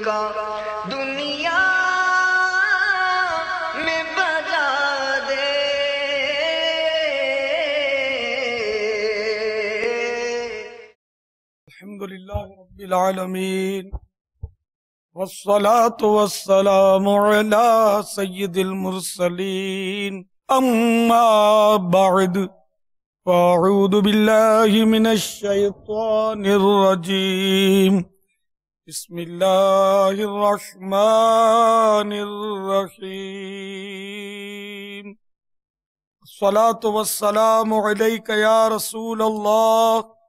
کا دنیا میں بجا دے. الحمدللہ رب العالمین والصلاة والسلام علی سید المرسلین اما بعد فاعوذ باللہ من الشیطان الرجیم بسم اللہ الرحمن الرحیم الصلاة والسلام علیک یا رسول اللہ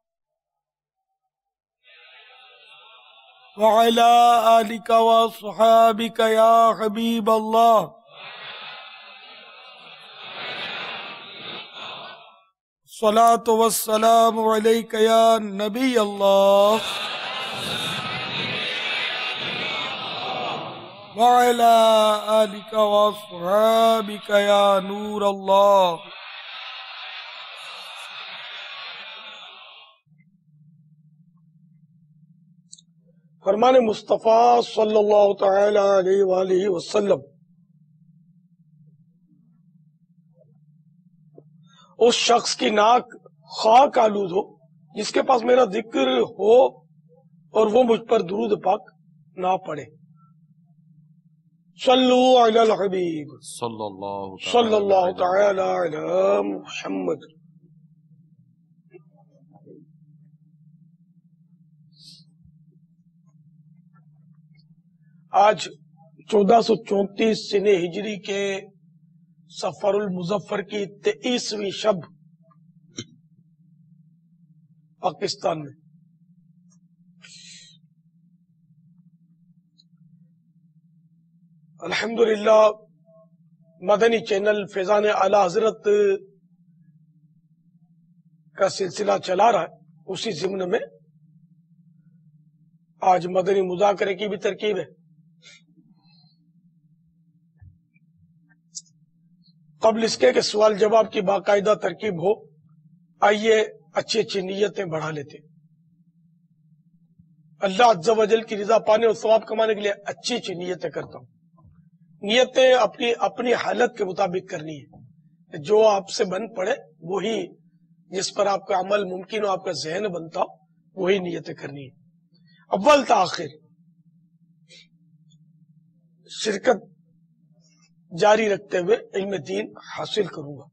وعلى آلك وصحابك يا حبيب الله الصلاة والسلام عليك يا نبي الله وعلى آلك وصحابك يا نور الله. فرمان مصطفیٰ صلی اللہ تعالی علیہ وآلہ وسلم اس شخص کی ناک خاک آلود ہو جس کے پاس میرا ذکر ہو اور وہ مجھ پر درود پاک نہ پڑھے. صلو علی الحبیب صلی اللہ تعالی علی محمد. آج 1434 سنہ ہجری کے سفر المظفر کی 23ویں شب پاکستان میں الحمدللہ مدنی چینل فیضان اعلی حضرت کا سلسلہ چلا رہا ہے. اسی ضمن میں آج مدنی مذاکرے کی بھی ترکیب ہے. قبل اس کے کہ سوال جواب کی باقاعدہ ترکیب ہو آئیے اچھی اچھی نیتیں بڑھا لیتے. اللہ عز و جل کی رضا پانے اور ثواب کمانے کے لیے اچھی اچھی نیتیں کرتا ہوں. نیتیں اپنی حالت کے مطابق کرنی ہے. جو آپ سے بن پڑے وہی، جس پر آپ کا عمل ممکن ہو، آپ کا ذہن بنتا ہو، وہی نیتیں کرنی ہے. اول تاخیر شرکت جاری رکھتے ہوئے علم دین حاصل کروں گا.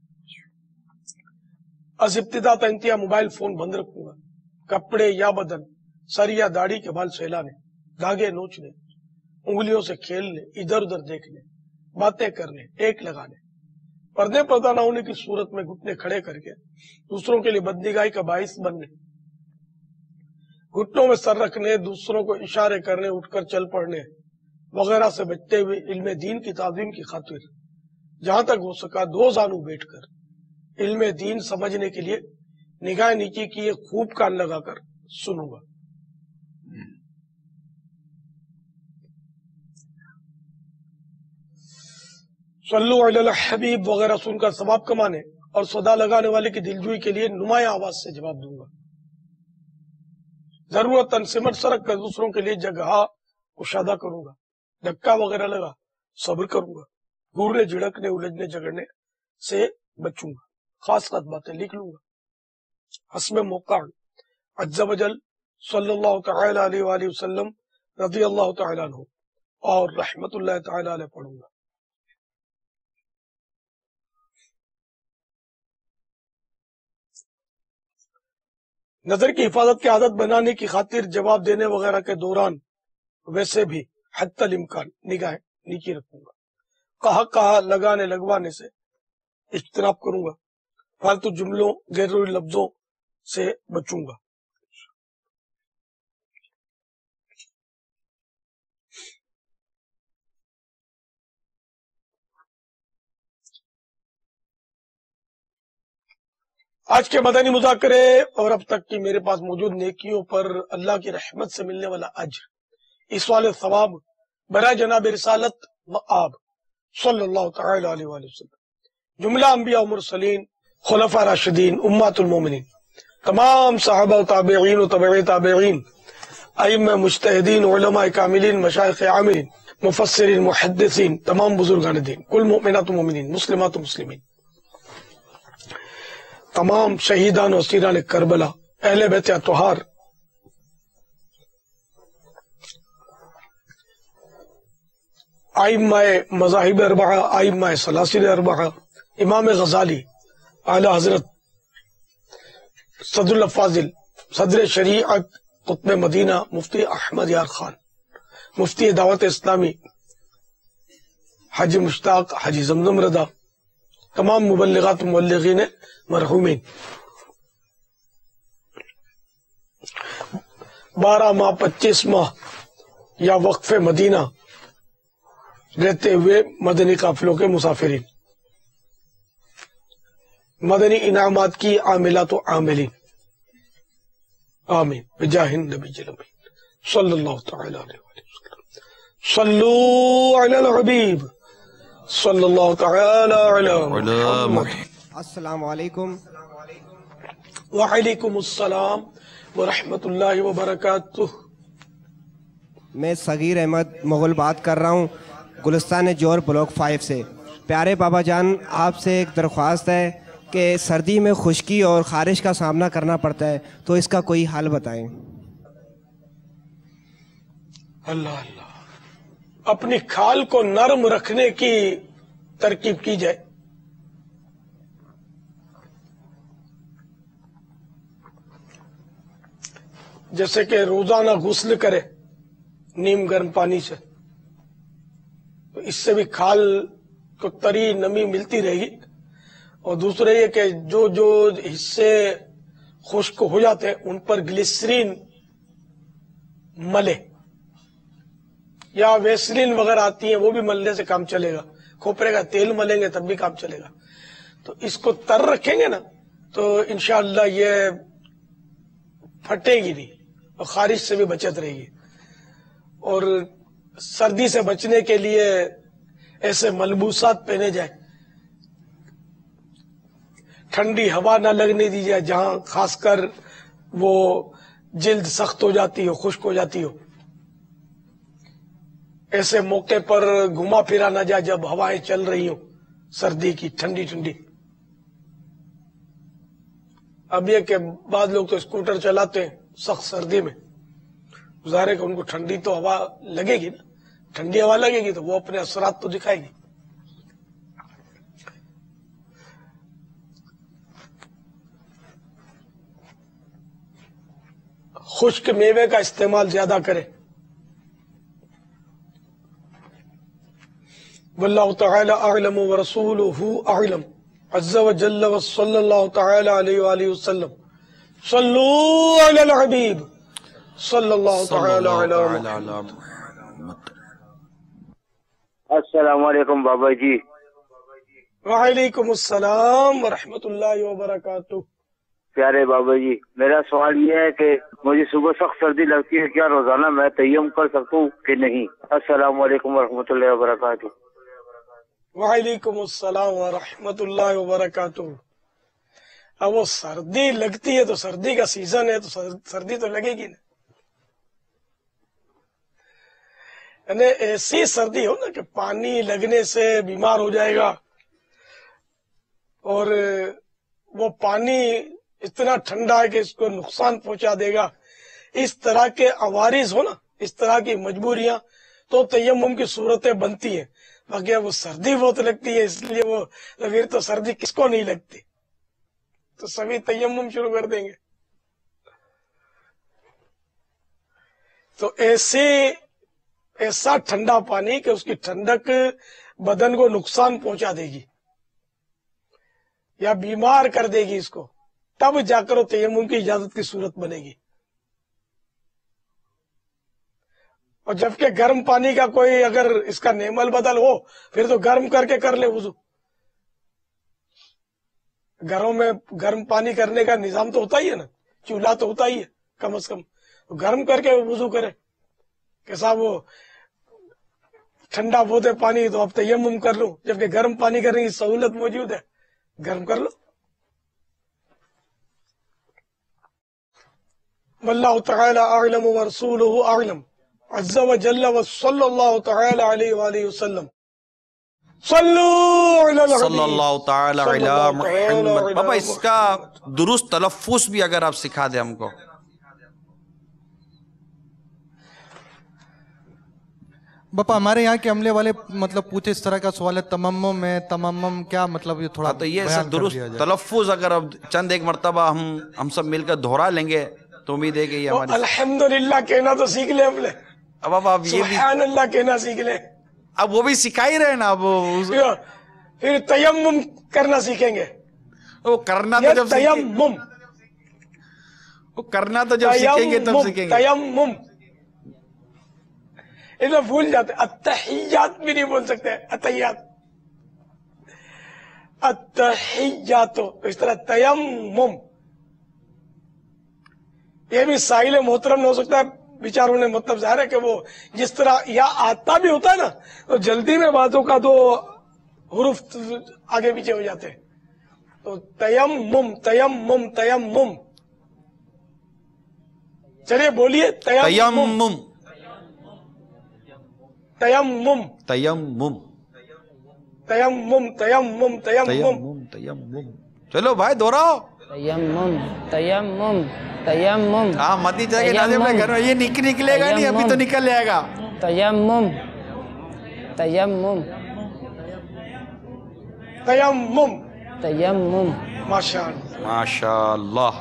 از ابتدا تا انتہا موبائل فون بند رکھوں گا. کپڑے یا بدن، سر یا داڑھی کے بال سہلانے، دھاگے نوچنے، انگلیوں سے کھیلنے، ادھر ادھر دیکھنے، باتیں کرنے، ایک لگانے، پردے پردہ نہ ہونے کی صورت میں گھٹنے کھڑے کر کے دوسروں کے لیے بدنگاہی کا باعث بننے، گھٹنوں میں سر رکھنے، دوسروں کو اشارے کرنے، اٹھ کر چل پڑنے وغیرہ سے بچتے ہوئے علم دین کی تعظیم کی خاطر جہاں تک ہو سکا دو زانو بیٹھ کر علم دین سمجھنے کے لیے نگاہ نیچی کیے خوب کان لگا کر سنوں گا. صلو علی الحبیب وغیرہ سن کر ثواب کمانے اور صدا لگانے والے کی دلجوئی کے لیے نمایاں آواز سے جواب دوں گا. ضرورتاً سمٹ سرک کر دوسروں کے لیے جگہ کشادہ کروں گا. دھکا وغیرہ لگا صبر کروں گا. گھورنے جھڑکنے الجھنے جھگڑنے سے بچوں گا. خاص باتیں لکھ لوں گا. حسب موقع عز و جل صلی اللہ تعالی علیہ وآلہ وسلم رضی اللہ تعالی عنہ اور رحمت اللہ تعالی علیہ پڑھوں گا. نظر کی حفاظت کی عادت بنانے کی خاطر جواب دینے وغیرہ کے دوران ویسے بھی حتی الامکان نگاہیں نیچی رکھوں گا. کہا لگانے لگوانے سے اجتناب کروں گا. فالتو جملوں غیر ضروری لفظوں سے بچوں گا. آج کے مدنی مذاکرے اور اب تک کی میرے پاس موجود نیکیوں پر اللہ کی رحمت سے ملنے والا اجر، ایصال ثواب برائے جناب رسالت مآب صلی اللہ تعالی علیہ وآلہ وسلم، جملہ انبیاء و مرسلین، خلفاء راشدین، امت المومنین، تمام صحابہ و تابعین و تبع تابعین ائمہ مجتہدین، علماء کاملین، مشائخ عاملین، مفسرین، محدثین، تمام بزرگان دین، کل مؤمنات و مومنین، مسلمات و مسلمین، تمام شہیدان و اسیران کربلا، اہل بیت اطہار، ائمہ مذاہب اربعہ، ائمہ سلاسل اربعہ، امام غزالی، اعلی حضرت صدر الفاضل، صدر شریعت، قطب مدینہ، مفتی احمد یار خان، مفتی دعوت-e-Islami، حاجی مشتاق، حاجی زمزم رضا، تمام مبلغات و مبلغین مرحومین، 12 ماہ 25 ماہ یا وقف مدینہ رہتے ہوئے مدنی قافلوں کے مسافرین، مدنی انعامات کی عاملات و عاملین، آمین بجاہ النبی الامین صلی اللہ تعالی علیہ وسلم، صلو علی الحبیب صلی اللہ تعالی علی محمد۔ السلام علیکم۔ وعلیکم السلام ورحمۃ اللہ وبرکاتہ۔ میں صغیر احمد مغل بات کر رہا ہوں گلستان جوہر بلاک 5 سے۔ پیارے بابا جان، آپ سے ایک درخواست ہے کہ سردی میں خشکی اور خارش کا سامنا کرنا پڑتا ہے، تو اس کا کوئی حل بتائیں۔ اللہ اللہ، اپنی کھال کو نرم رکھنے کی ترکیب کی جائے۔ جیسے کہ روزانہ غسل کرے نیم گرم پانی سے، تو اس سے بھی کھال کو تری نمی ملتی رہے گی۔ اور دوسرے یہ کہ جو جو حصے خشک ہو جاتے ہیں ان پر گلیسرین ملے، یا ویسلین وغیرہ آتی ہیں وہ بھی ملنے سے کام چلے گا، کھوپرے کا تیل ملیں گے تب بھی کام چلے گا۔ تو اس کو تر رکھیں گے نا تو انشاءاللہ یہ پھٹے گی نہیں اور خارش سے بھی بچت رہے گی۔ اور سردی سے بچنے کے لیے ایسے ملبوسات پہنے جائیں، ٹھنڈی ہوا نہ لگنے دی جائے جہاں خاص کر وہ جلد سخت ہو جاتی ہو، خشک ہو جاتی ہو۔ ایسے موقع پر گھما پھرا نہ جائے جب ہوائیں چل رہی ہوں سردی کی، ٹھنڈی ٹھنڈی۔ اب یہ کہ بعض لوگ تو اسکوٹر چلاتے ہیں سخت سردی میں، ظاہر ہے کہ ان کو ٹھنڈی تو ہوا لگے گی نا، ٹھنڈی ہوا لگے گی تو وہ اپنے اثرات تو دکھائے گی۔ خشک میوے کا استعمال زیادہ کرے۔ واللہ تعالی اعلم ورسولہ اعلم عز وجل وصلی اللہ تعالی علیہ وآلہ وسلم، صلو علی الحبیب صلی اللہ تعالی علی محمد۔ السلام علیکم بابا جی۔ وعلیکم السلام ورحمۃ اللہ وبرکاتہ۔ پیارے بابا جی، میرا سوال یہ ہے کہ مجھے صبح سخت سردی لگتی ہے، کیا روزانہ میں تیمم کر سکتا ہوں کہ نہیں؟ السلام علیکم ورحمۃ اللہ وبرکاتہ۔ وعلیکم السلام ورحمۃ اللہ وبرکاتہ۔ اب وہ سردی لگتی ہے تو سردی کا سیزن ہے تو سردی تو لگے گی نا، یعنی ایسی سردی ہو نا کہ پانی لگنے سے بیمار ہو جائے گا، اور وہ پانی اتنا ٹھنڈا ہے کہ اس کو نقصان پہنچا دے گا، اس طرح کے عوارض ہو نا، اس طرح کی مجبوریاں، تو تیمم کی صورتیں بنتی ہیں۔ باقی وہ سردی بہت لگتی ہے، اس لیے وہ پھر تو سردی کس کو نہیں لگتی، تو سبھی تیمم شروع کر دیں گے۔ تو ایسا ٹھنڈا پانی کہ اس کی ٹھنڈک بدن کو نقصان پہنچا دے گی یا بیمار کر دے گی اس کو، تب جا کر وہ تیمم کی اجازت کی صورت بنے گی۔ اور جبکہ گرم پانی کا کوئی اگر اس کا نعمل بدل ہو پھر تو گرم کر کے کر لے وضو۔ گھروں میں گرم پانی کرنے کا نظام تو ہوتا ہی ہے نا، چولہا تو ہوتا ہی ہے کم از کم، تو گرم کر کے وضو کرے کہ صاحب وہ ٹھنڈا بہت ہے پانی تو اب تیمم کر لو، جبکہ گرم پانی کرنے کی سہولت موجود ہے، گرم کر لو۔ वल्लाहु तआला अअलम व रसूलुहु अअलम अज़्ज़ा व जल्ला व सल्लल्लाहु तआला अलैहि व आलिहि वसल्लम सल्लू अलल हबीब सल्लल्लाहु तआला अला मुहम्मद। बाबा इसका दुरुस्त तलफ्फुज़ भी अगर आप सिखा दें हमको। बापा हमारे यहाँ के अमले वाले मतलब पूछे इस तरह का सवाल है, तमम्मुम में तमम्मुम क्या मतलब, ये थोड़ा तो ये बयान सब कर दुरुस्त दिया जाए। तलफ्फुज़ अगर अब चंद एक मर्तबा हम सब मिलकर दोहरा लेंगे तो उम्मीद है कि ये हमारी। अल्हम्दुलिल्लाह कहना तो सीख ले हमने, अब आप ये भी सुभान अल्लाह कहना सीख ले। अब वो भी सिखा ही रहे ना। अब फिर तयम्मुम करना सीखेंगे। वो करना तो जब तयम्मुम, वो करना तो जब सीखेंगे तब सीखेंगे। तयम्मुम इधर भूल जाते, अत्तहियात भी नहीं बोल सकते, अत्तहियात अत्तहियात, तो इस तरह तयम्मुम। ये भी साहिल मोहतरम हो सकता है, विचारों ने मतलब ज़ाहिर है कि वो जिस तरह या आता भी होता है ना, तो जल्दी में बातों का तो हुरूफ आगे पीछे हो जाते हैं। तो तयम्मुम तयम्मुम तयम्मुम, चलिए बोलिए तयम्मुम तयम्मुम तयम्मुम तयम्मुम तयम्मुम तयम्मुम तयम्मुम। चलो भाई दोहराओ। तयम्मुम तयम्मुम तयम्मुम। हाँ मदी जाके नाज़िम ने घर में ये निकलेगा नहीं, अभी तो निकल जाएगा। तयम्मुम तयम्मुम तयम्मुम तयम्मुम। माशाअल्लाह माशाअल्लाह।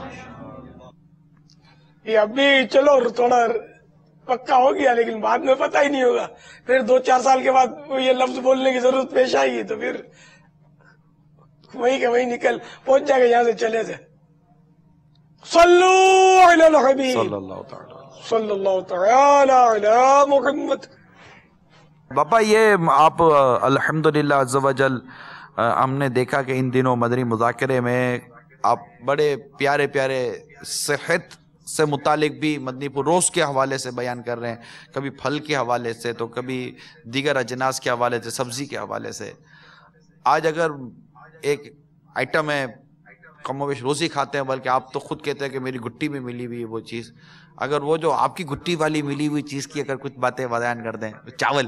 ये अभी चलो थोड़ा पक्का हो गया, लेकिन बाद में पता ही नहीं होगा। फिर 2-4 साल के बाद ये लफ्ज बोलने की जरूरत पेश आएगी तो फिर वही के वही निकल पहुंच जाएगा यहाँ से चले थे। सल्लू अलल हबीब सल्लल्लाहु तआला अला मुहम्मद। बाबा ये आप अल्हम्दुलिल्लाह अज़्ज़ा वजल हमने देखा कि इन दिनों मदनी मुज़ाकरे में आप बड़े प्यारे प्यारे सेहत से मुतालिक भी मदनी रोज़ के हवाले से बयान कर रहे हैं, कभी फल के हवाले से तो कभी दीगर अजनास के हवाले से, सब्ज़ी के हवाले से। आज अगर एक आइटम है, कमोवेश रोज़ी खाते हैं, बल्कि आप तो खुद कहते हैं कि मेरी गुट्टी में मिली हुई है वो चीज़, अगर वो जो आपकी गुट्टी वाली मिली हुई चीज़ की अगर कुछ बातें बयान कर दें, चावल,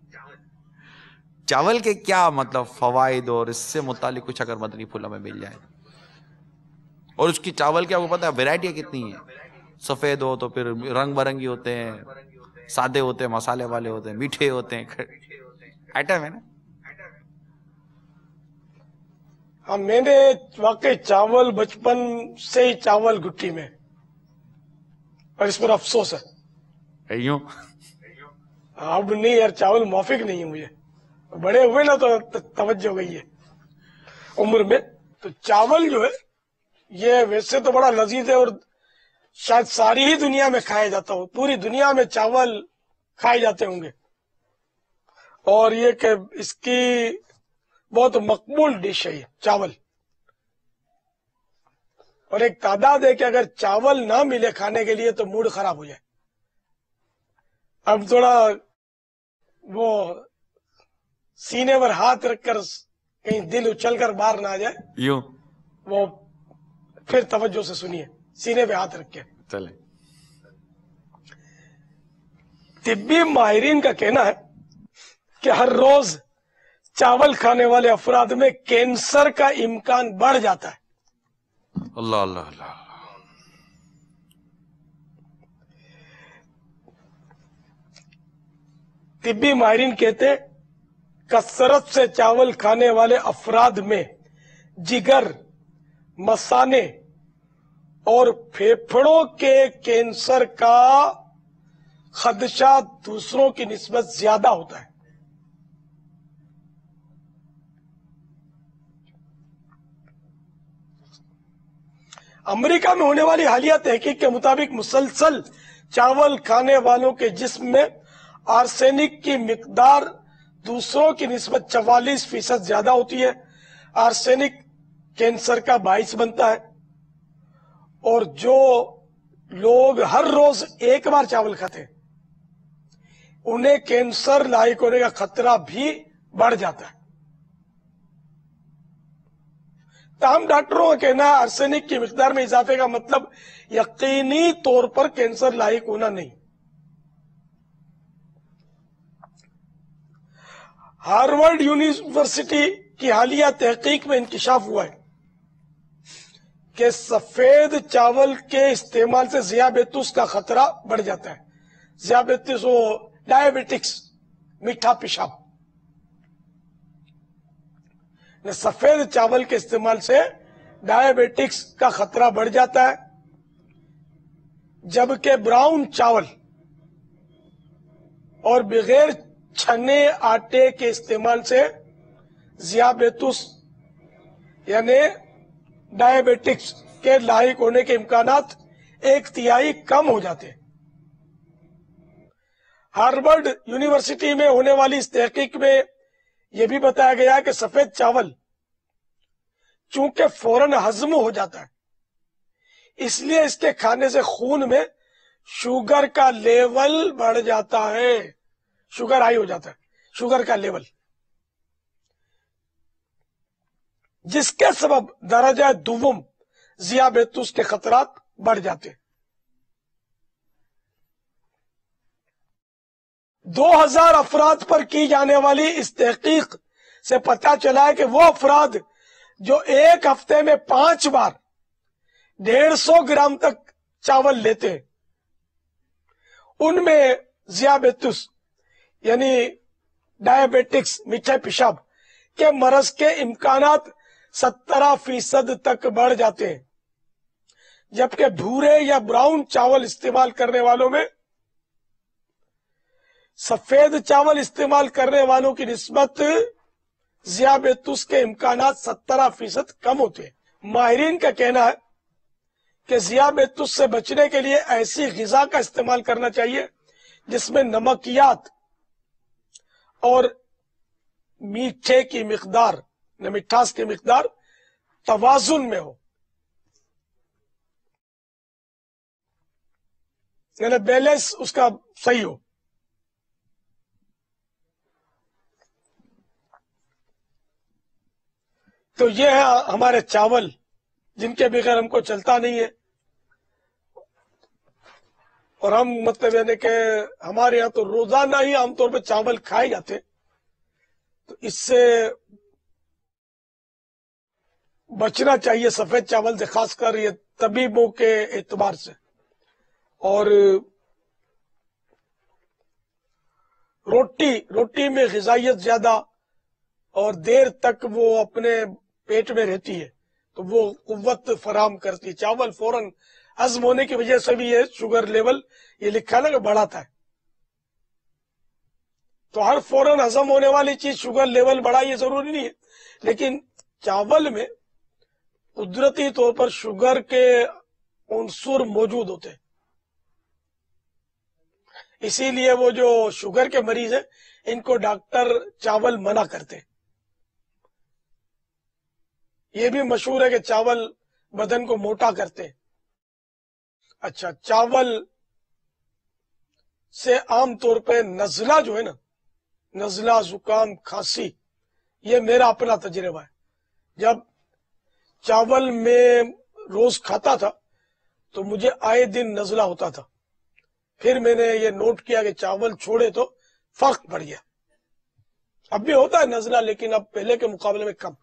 चावल के क्या मतलब फ़वाइद और इससे मुतालिक कुछ अगर मदनी फूलों में मिल जाए। और उसकी चावल क्या आपको पता है वैरायटियाँ कितनी हैं, सफ़ेद हो तो फिर रंग बिरंगी होते हैं, सादे होते हैं, मसाले वाले होते हैं, मीठे होते हैं, आइटम है ना। हाँ मैंने वाकई चावल बचपन से ही चावल गुट्टी में, और इस पर अफसोस है। यूं अब नहीं यार, चावल मौफिक नहीं है मुझे, बड़े हुए ना तो तवज्जो गई है उम्र में। तो चावल जो है ये वैसे तो बड़ा लजीज है और शायद सारी ही दुनिया में खाया जाता हो, पूरी दुनिया में चावल खाए जाते होंगे, और ये कि इसकी बहुत मकबूल डिश है ये चावल। और एक तादाद है कि अगर चावल ना मिले खाने के लिए तो मूड खराब हो जाए। अब थोड़ा वो सीने पर हाथ रखकर कहीं दिल उछलकर बाहर ना आ जाए, यूं वो फिर तवज्जो से सुनिए, सीने पे हाथ रख के। चले। तिब्बी माहिरीन का कहना है कि हर रोज चावल खाने वाले अफराद में कैंसर का इम्कान बढ़ जाता है। अल्लाह अल्लाह अल्लाह। तिब्बी माहिरीन कहते हैं कसरत से चावल खाने वाले अफराद में जिगर, मसाने और फेफड़ों के कैंसर का खदशा दूसरों की निस्बत ज्यादा होता है। अमेरिका में होने वाली हालिया तहकीक के मुताबिक मुसलसल चावल खाने वालों के जिस्म में आर्सेनिक की मिकदार दूसरों की निस्बत 44% ज्यादा होती है। आर्सेनिक कैंसर का बाइस बनता है, और जो लोग हर रोज एक बार चावल खाते हैं उन्हें कैंसर लायक होने का खतरा भी बढ़ जाता है। تاہم ڈاکٹروں کا کہنا ہے آرسینک کی مقدار میں اضافے کا مطلب یقینی طور پر کینسر لاحق ہونا نہیں۔ ہارورڈ یونیورسٹی کی حالیہ تحقیق میں انکشاف ہوا ہے کہ سفید چاول کے استعمال سے ذیابیطس کا خطرہ بڑھ جاتا ہے۔ ذیابیطس وہ ڈائبٹکس، میٹھا پیشاب، سفید چاول کے استعمال سے ڈائبٹکس کا خطرہ بڑھ جاتا ہے، جبکہ براؤن چاول اور بغیر چھنے آٹے کے استعمال سے ذیابیطس یعنی ڈائبٹکس کے لاحق ہونے کے امکانات 1/3 کم ہو جاتے ہیں۔ ہارورڈ یونیورسٹی میں ہونے والی اس تحقیق میں یہ بھی بتایا گیا کہ سفید چاول چونکہ فوراً ہضم ہو جاتا ہے، اس لیے اس کے کھانے سے خون میں شوگر کا لیول بڑھ جاتا ہے، شوگر ہائی ہو جاتا ہے، شوگر کا لیول، جس کے سبب درجہ دوم ذیابیطس کے خطرات بڑھ جاتے ہیں۔ 2000 افراد پر کی جانے والی اس تحقیق سے پتہ چلا ہے کہ وہ افراد جو ایک ہفتے میں 5 بار 150 گرام تک چاول لیتے ہیں، ان میں ذیابیطس یعنی ڈائبٹکس، میٹھے پیشاب کے مرض کے امکانات 17% تک بڑھ جاتے ہیں، جبکہ بھورے یا براؤن چاول استعمال کرنے والوں میں سفید چاول استعمال کرنے والوں کی نسبت ذیابیطس کے امکانات 17% کم ہوتے ہیں۔ ماہرین کا کہنا ہے کہ ذیابیطس سے بچنے کے لیے ایسی غذا کا استعمال کرنا چاہیے جس میں نمکیات اور میٹھے کی مقدار، مٹھاس کی مقدار توازن میں ہو، یعنی بیلنس اس کا صحیح ہو۔ تو یہ ہے ہمارے چاول جن کے بغیر ہم کو چلتا نہیں ہے، اور ہم مطلب یعنی کہ ہمارے یہاں تو روزانہ ہی عام طور پہ چاول کھائے جاتے ہیں، تو اس سے بچنا چاہیے سفید چاول سے، خاص کر یہ طبیبوں کے اعتبار سے۔ اور روٹی میں غذائیت زیادہ اور دیر تک وہ اپنے پیٹ میں رہتی ہے تو وہ قوت فراہم کرتی ہے۔ چاول فوراً ہضم ہونے کی وجہ سے بھی یہ شوگر لیول یہ لکھا نا کہ بڑھاتا ہے، تو ہر فوراً ہضم ہونے والی چیز شوگر لیول بڑھائے یہ ضروری نہیں ہے، لیکن چاول میں قدرتی طور پر شوگر کے عنصر موجود ہوتے ہیں، اسی لیے وہ جو شوگر کے مریض ہیں ان کو ڈاکٹر چاول منع کرتے ہیں۔ یہ بھی مشہور ہے کہ چاول بدن کو موٹا کرتے ہیں۔ اچھا، چاول سے عام طور پہ نزلہ جو ہے نا، نزلہ، زکام، کھانسی، یہ میرا اپنا تجربہ ہے۔ جب چاول میں روز کھاتا تھا تو مجھے آئے دن نزلہ ہوتا تھا، پھر میں نے یہ نوٹ کیا کہ چاول چھوڑے تو فرق پڑ گیا۔ اب بھی ہوتا ہے نزلہ لیکن اب پہلے کے مقابلے میں کم۔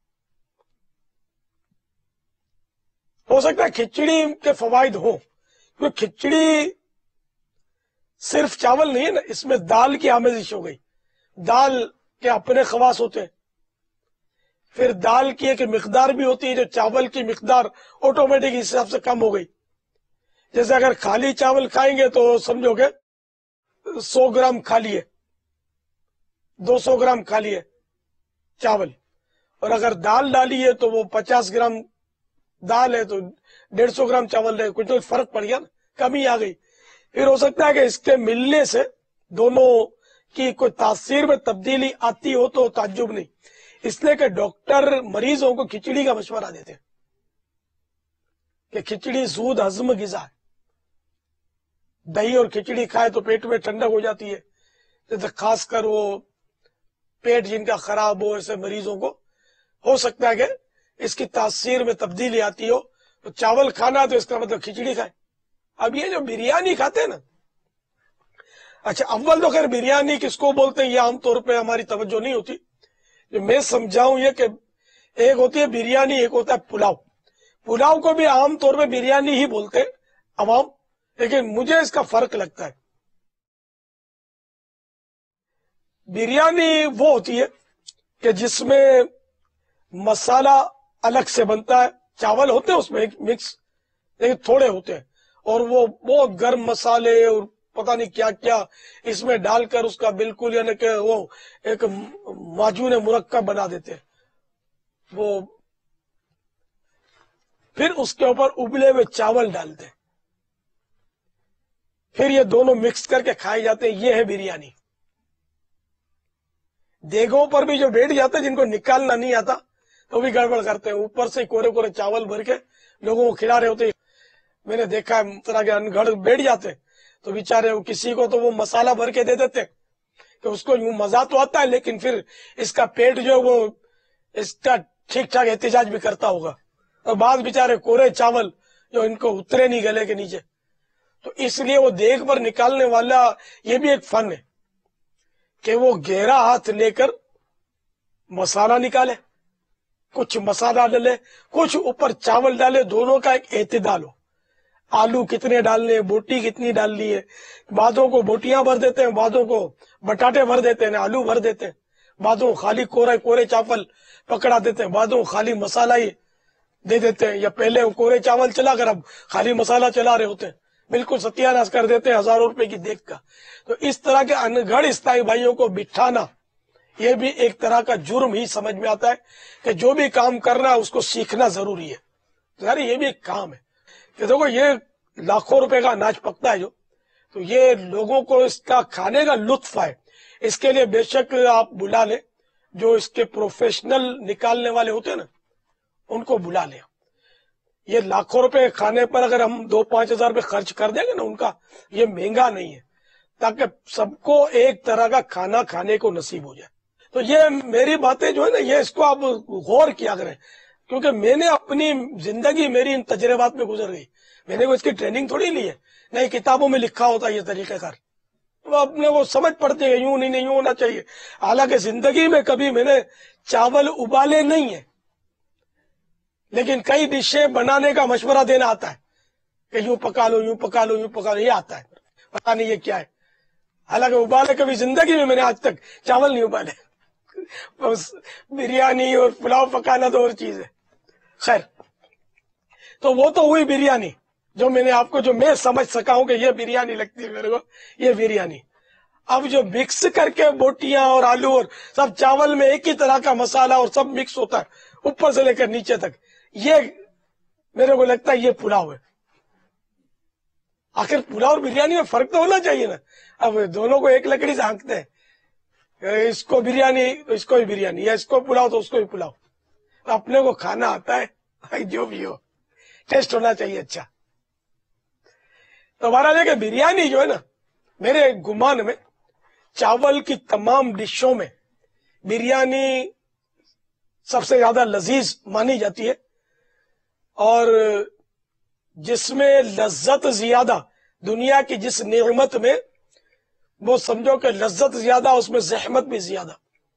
ہو سکتا ہے کھچڑی کے فوائد ہوں، کیونکہ کھچڑی صرف چاول نہیں ہے نا، اس میں دال کی آمیزش ہو گئی، دال کے اپنے خواص ہوتے ہیں، پھر دال کی ایک مقدار بھی ہوتی ہے جو چاول کی مقدار آٹومیٹک اس حساب سے کم ہو گئی۔ جیسے اگر خالی چاول کھائیں گے تو سمجھو گے 100 گرام کھا لیے، 200 گرام کھا لیے چاول، اور اگر دال ڈالی ہے تو وہ 50 گرام دال ہے تو 150 گرام چاول ہے، کچھ تو فرق پڑ گیا نا، کمی آ گئی۔ پھر ہو سکتا ہے کہ اس کے ملنے سے دونوں کی کوئی تاثیر میں تبدیلی آتی ہو تو تعجب نہیں، اس لیے کہ ڈاکٹر مریضوں کو کھچڑی کا مشورہ دیتے ہیں کہ کھچڑی زود ہضم غذا ہے، دہی اور کھچڑی کھائے تو پیٹ میں ٹھنڈک ہو جاتی ہے، جیسے خاص کر وہ پیٹ جن کا خراب ہو ایسے مریضوں کو ہو سکتا ہے کہ اس کی تاثیر میں تبدیلی آتی ہو تو چاول کھانا تو اس کا مطلب کھچڑی کھائے. اب یہ جو بریانی کھاتے ہیں نا، اچھا اول تو خیر بریانی کس کو بولتے ہیں یہ عام طور پہ ہماری توجہ نہیں ہوتی. جو میں سمجھاؤں یہ کہ ایک ہوتی ہے بریانی، ایک ہوتا ہے پلاؤ. پلاؤ کو بھی عام طور پہ بریانی ہی بولتے ہیں عوام، لیکن مجھے اس کا فرق لگتا ہے. بریانی وہ ہوتی ہے کہ جس میں مسالہ الگ سے بنتا ہے، چاول ہوتے ہیں اس میں مکس لیکن تھوڑے ہوتے ہیں، اور وہ بہت گرم مسالے اور پتہ نہیں کیا کیا اس میں ڈال کر اس کا بالکل یعنی کہ وہ ایک معجون مرکب بنا دیتے ہیں. وہ پھر اس کے اوپر ابلے ہوئے چاول ڈالتے ہیں، پھر یہ دونوں مکس کر کے کھائے جاتے ہیں. یہ ہے بریانی. دیگوں پر بھی جو بیٹھ جاتے ہیں جن کو نکالنا نہیں آتا تو بھی گڑبڑ کرتے ہیں، اوپر سے کورے کورے چاول بھر کے لوگوں کو کھلا رہے ہوتے ہیں. میں نے دیکھا ہے طرح کے انگڑ بیٹھ جاتے ہیں تو بیچارے کسی کو تو وہ مسالہ بھر کے دے دیتے کہ اس کو یوں مزہ تو آتا ہے لیکن پھر اس کا پیٹ جو وہ اس کا ٹھیک ٹھاک احتجاج بھی کرتا ہوگا. اور بعض بیچارے کورے چاول جو ان کو اترے نہیں گلے کے نیچے. تو اس لیے وہ دیگ پر نکالنے والا یہ بھی ایک فن ہے کہ وہ گہرا ہاتھ لے کر مسالہ نکالے، کچھ مسالہ ڈالے، کچھ اوپر چاول ڈالے، دونوں کا ایک اعتدال ہو. آلو کتنے ڈالنے ہیں، بوٹی کتنی ڈالنی ہے. بعضوں کو بوٹیاں بھر دیتے ہیں، بعضوں کو بٹاٹے بھر دیتے ہیں، آلو بھر دیتے ہیں، بعضوں خالی کورے چاول پکڑا دیتے ہیں، بعضوں خالی مسالہ ہی دے دیتے ہیں، یا پہلے کورے چاول چلا کر اب خالی مسالہ چلا رہے ہوتے ہیں، بالکل ستیہ ناش کر دیتے ہیں ہزاروں روپے کی دیگ کا. تو اس طرح کے انگھڑ عیسائی بھائیوں کو بٹھانا یہ بھی ایک طرح کا جرم ہی سمجھ میں آتا ہے کہ جو بھی کام کرنا ہے اس کو سیکھنا ضروری ہے. ظاہر یہ بھی ایک کام ہے کہ دیکھو یہ لاکھوں روپے کا اناج پکتا ہے جو، تو یہ لوگوں کو اس کا کھانے کا لطف آئے اس کے لیے بے شک آپ بلا لیں جو اس کے پروفیشنل نکالنے والے ہوتے ہیں نا، ان کو بلا لیں. یہ لاکھوں روپے کھانے پر اگر ہم 2-5 ہزار روپے خرچ کر دیں گے نا، ان کا یہ مہنگا نہیں ہے، تاکہ سب کو ایک طرح کا کھانا کھانے کو نصیب ہو جائے. تو یہ میری باتیں جو ہے نا، یہ اس کو آپ غور کیا کریں، کیونکہ میں نے اپنی زندگی میری ان تجربات میں گزر گئی. میں نے کوئی اس کی ٹریننگ تھوڑی لی ہے، نہیں کتابوں میں لکھا ہوتا یہ طریقہ کار، وہ اپنے وہ سمجھ پڑتے ہیں یوں نہیں یوں ہونا چاہیے. حالانکہ زندگی میں کبھی میں نے چاول ابالے نہیں ہیں، لیکن کئی ڈشیں بنانے کا مشورہ دینا آتا ہے کہ یوں پکا لو یوں پکا لو یوں پکا لو، یہ آتا ہے. پتا نہیں یہ کیا ہے. حالانکہ ابالے کبھی زندگی میں نے آج تک چاول نہیں ابالے. بس بریانی اور پلاؤ پکانا تو اور چیز ہے. خیر، تو وہ تو ہوئی بریانی جو میں نے آپ کو، جو میں سمجھ سکا ہوں کہ یہ بریانی لگتی ہے میرے کو، یہ بریانی. اب جو مکس کر کے بوٹیاں اور آلو اور سب چاول میں ایک ہی طرح کا مسالہ اور سب مکس ہوتا ہے اوپر سے لے کر نیچے تک، یہ میرے کو لگتا ہے یہ پلاؤ ہے. آخر پلاؤ اور بریانی میں فرق تو ہونا چاہیے نا. اب دونوں کو ایک لکڑی سے ہانکتے ہیں، اس کو بریانی اس کو بھی بریانی، یا اس کو پلاؤ تو اس کو بھی پلاؤ. اپنے کو کھانا آتا ہے، جو بھی ہو ٹیسٹ ہونا چاہیے اچھا. تو ہمارا کہ بریانی جو ہے نا، میرے گمان میں چاول کی تمام ڈشوں میں بریانی سب سے زیادہ لذیذ مانی جاتی ہے، اور جس میں لذت زیادہ، دنیا کی جس نعمت میں وہ سمجھو کہ لذت زیادہ اس میں زحمت بھی زیادہ.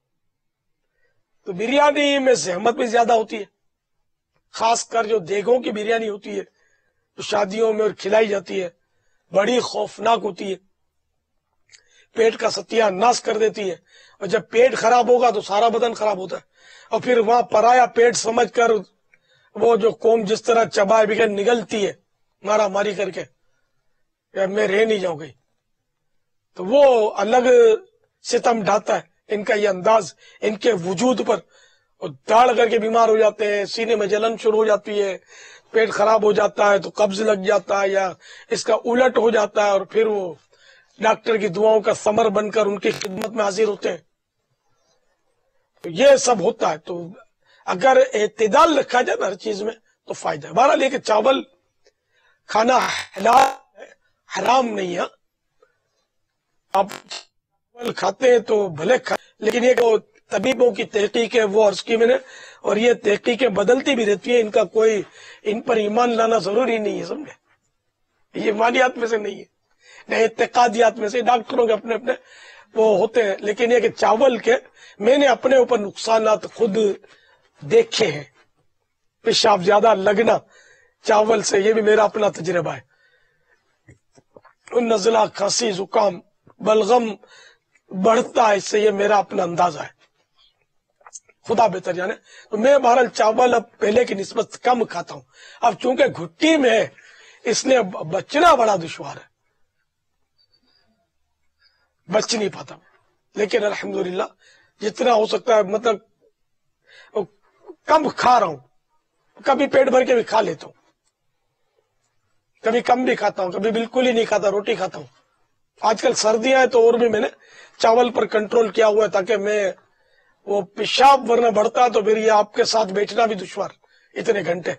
تو بریانی میں زحمت بھی زیادہ ہوتی ہے، خاص کر جو دیگوں کی بریانی ہوتی ہے جو شادیوں میں اور کھلائی جاتی ہے، بڑی خوفناک ہوتی ہے، پیٹ کا ستیہ ناش کر دیتی ہے. اور جب پیٹ خراب ہوگا تو سارا بدن خراب ہوتا ہے، اور پھر وہاں پرایا پیٹ سمجھ کر وہ جو قوم جس طرح چبائے بغیر نگلتی ہے مارا ماری کر کے، یار میں رہ نہیں جاؤں گی، تو وہ الگ ستم ڈھاتا ہے. ان کا یہ انداز ان کے وجود پر، اور داڑ کر کے بیمار ہو جاتے ہیں، سینے میں جلن شروع ہو جاتی ہے، پیٹ خراب ہو جاتا ہے تو قبض لگ جاتا ہے یا اس کا الٹ ہو جاتا ہے، اور پھر وہ ڈاکٹر کی دعاؤں کا ثمر بن کر ان کی خدمت میں حاضر ہوتے ہیں. تو یہ سب ہوتا ہے. تو اگر اعتدال رکھا جائے ہر چیز میں تو فائدہ ہے. بہرحال یہ کہ چاول کھانا حلال حرام نہیں ہے. آپ چاول کھاتے ہیں تو بھلے لیکن یہ کہ طبیبوں کی تحقیق ہے وہ عرض کی میں نے، اور یہ تحقیقیں بدلتی بھی رہتی ہے، ان کا کوئی ان پر ایمان لانا ضروری نہیں ہے، سمجھے؟ یہ ایمانیات میں سے نہیں ہے، نہ اعتقادیات میں سے، ڈاکٹروں کے اپنے اپنے وہ ہوتے ہیں، لیکن یہ کہ چاول کے میں نے اپنے اوپر نقصانات خود دیکھے ہیں، پیشاب زیادہ لگنا چاول سے، یہ بھی میرا اپنا تجربہ ہے، نزلہ، کھانسی، زکام، بلغم بڑھتا ہے اس سے، یہ میرا اپنا اندازہ ہے، خدا بہتر جانے۔ تو میں بہرحال چاول اب پہلے کی نسبت کم کھاتا ہوں، اب چونکہ گھٹی میں ہے اس لیے بچنا بڑا دشوار ہے، بچ نہیں پاتا، لیکن الحمدللہ جتنا ہو سکتا ہے مطلب کم کھا رہا ہوں، کبھی پیٹ بھر کے بھی کھا لیتا ہوں، کبھی کم بھی کھاتا ہوں، کبھی بالکل ہی نہیں کھاتا، روٹی کھاتا ہوں۔ آج کل سردیاں ہیں تو اور بھی میں نے چاول پر کنٹرول کیا ہوا ہے تاکہ میں وہ پیشاب ورنہ بڑھتا تو پھر یہ آپ کے ساتھ بیٹھنا بھی دشوار اتنے گھنٹے۔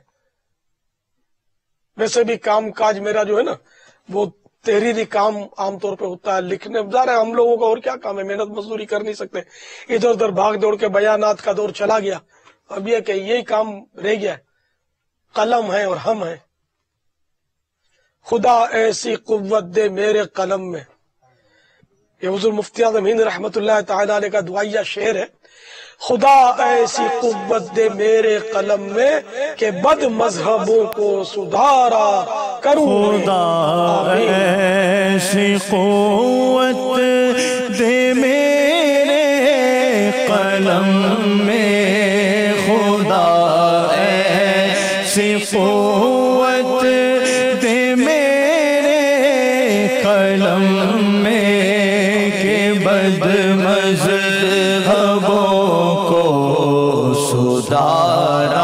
ویسے بھی کام کاج میرا جو ہے نا وہ تحریری کام عام طور پہ ہوتا ہے، لکھنے ظاہر ہے ہم لوگوں کا اور کیا کام ہے، محنت مزدوری کر نہیں سکتے، ادھر ادھر بھاگ دوڑ کے بیانات کا دور چلا گیا، اب یہ کہ یہی کام رہ گیا ہے، قلم ہے اور ہم ہیں۔ خدا ایسی قوت دے میرے قلم میں، یہ حضور مفتی اعظم ہند رحمت اللہ تعالی علیہ کا دعائیہ شعر ہے، خدا ایسی قوت دے میرے قلم میں کہ بد مذہبوں کو سدھارا کروں، خدا ایسی قوت دے میرے قلم میں، خدا ایسی قوت دے میرے قلم میں کہ بد مذہبوں کو سدھارا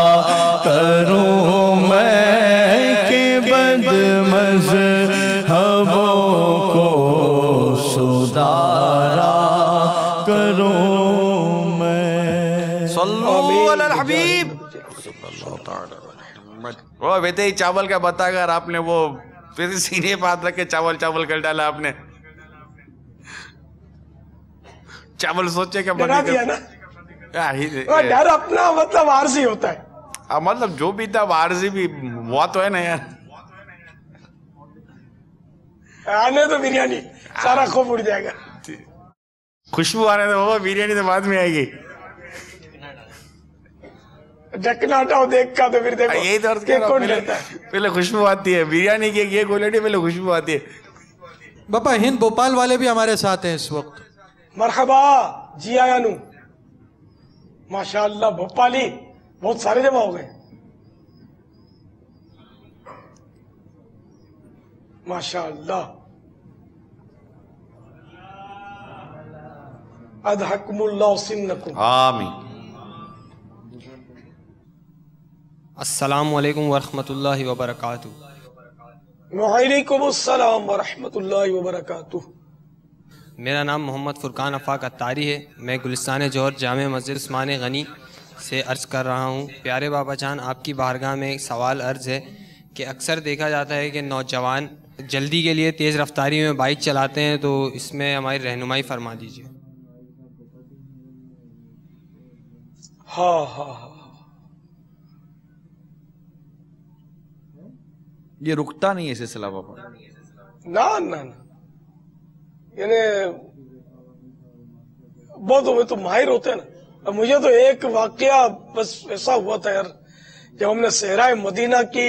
کروں میں، کہ بد مذہبوں کو سدھارا کروں میں۔ صلو علی الحبیب۔ وہ بیٹے ہی چاول کا بتا کر آپ نے وہ پھر سینے پہ ہاتھ رکھ کے چاول چاول کر ڈالا آپ نے، چاول سوچے کہ ڈرا دیا نا، ڈر اپنا مطلب عارضی ہوتا ہے، مطلب جو بھی تھا وہ عارضی بھی ہوا تو ہے نا یار، آنے تو بریانی سارا خوف اڑ جائے گا، خوشبو آنے تو وہ بریانی تو بعد میں آئے گی، ڈھکنا ہٹاؤ دیکھ کا تو پھر دیکھو یہی تو عرض کر رہا ہوں، پہلے خوشبو آتی ہے بریانی کی، یہ کوالٹی پہلے خوشبو آتی ہے۔ باپا ہند بھوپال والے بھی ہمارے ساتھ ہیں اس وقت۔ مرحبا، جی آیا نو، ماشاءاللہ بھوپالی بہت سارے جمع ہو گئے، ماشاءاللہ، اضحکم اللہ سنکم، آمین۔ السلام علیکم ورحمۃ اللہ وبرکاتہ۔ وعلیکم السلام ورحمۃ اللہ وبرکاتہ۔ میرا نام محمد فرقان افاق اتاری ہے، میں گلستان جوہر جامع مسجد عثمان غنی سے عرض کر رہا ہوں۔ پیارے بابا جان، آپ کی بارگاہ میں ایک سوال عرض ہے کہ اکثر دیکھا جاتا ہے کہ نوجوان جلدی کے لیے تیز رفتاری میں بائک چلاتے ہیں، تو اس میں ہماری رہنمائی فرما دیجیے۔ ہاں ہاں ہاں، یہ رکتا نہیں ہے سلسلہ بابا، نہ یعنی بہت میں تو ماہر ہوتے ہیں نا۔ اب مجھے تو ایک واقعہ بس ایسا ہوا تھا یار، جب ہم نے صحرائے مدینہ کی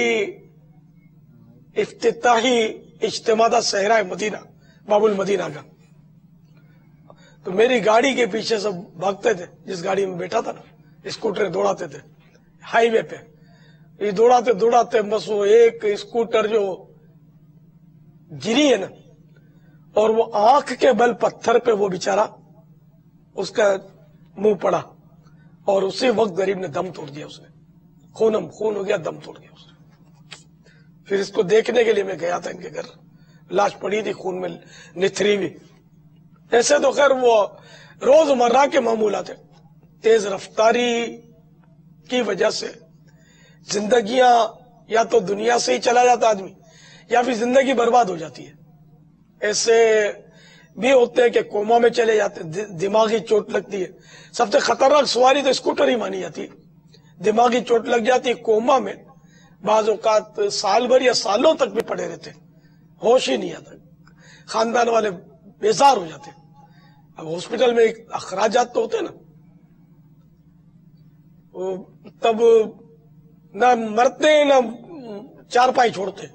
افتتاحی اجتماع تھا، صحرائے مدینہ باب المدینہ کا، تو میری گاڑی کے پیچھے سب بھاگتے تھے، جس گاڑی میں بیٹھا تھا نا، اسکوٹر دوڑاتے تھے ہائی وے پہ، یہ دوڑاتے دوڑاتے بس وہ ایک اسکوٹر جو گری ہے نا، اور وہ آنکھ کے بل پتھر پہ وہ بیچارہ اس کا منہ پڑا، اور اسی وقت غریب نے دم توڑ دیا، اس نے خونم خون ہو گیا، دم توڑ گیا اس نے۔ پھر اس کو دیکھنے کے لیے میں گیا تھا ان کے گھر، لاش پڑی تھی خون میں نتھری ہوئی۔ ایسے تو خیر وہ روزمرہ کے معمولات ہیں، تیز رفتاری کی وجہ سے زندگیاں یا تو دنیا سے ہی چلا جاتا آدمی، یا پھر زندگی برباد ہو جاتی ہے۔ ایسے بھی ہوتے ہیں کہ کوما میں چلے جاتے ہیں، دماغی چوٹ لگتی ہے. سب سے خطرناک سواری تو اسکوٹر ہی مانی جاتی ہے. دماغی چوٹ لگ جاتی ہے، کوما میں بعض اوقات سال بھر یا سالوں تک بھی پڑے رہتے، ہوش ہی نہیں آتا، خاندان والے بیزار ہو جاتے. اب ہاسپٹل میں اخراجات تو ہوتے ہیں نا، تب نہ مرتے نہ چارپائی چھوڑتے،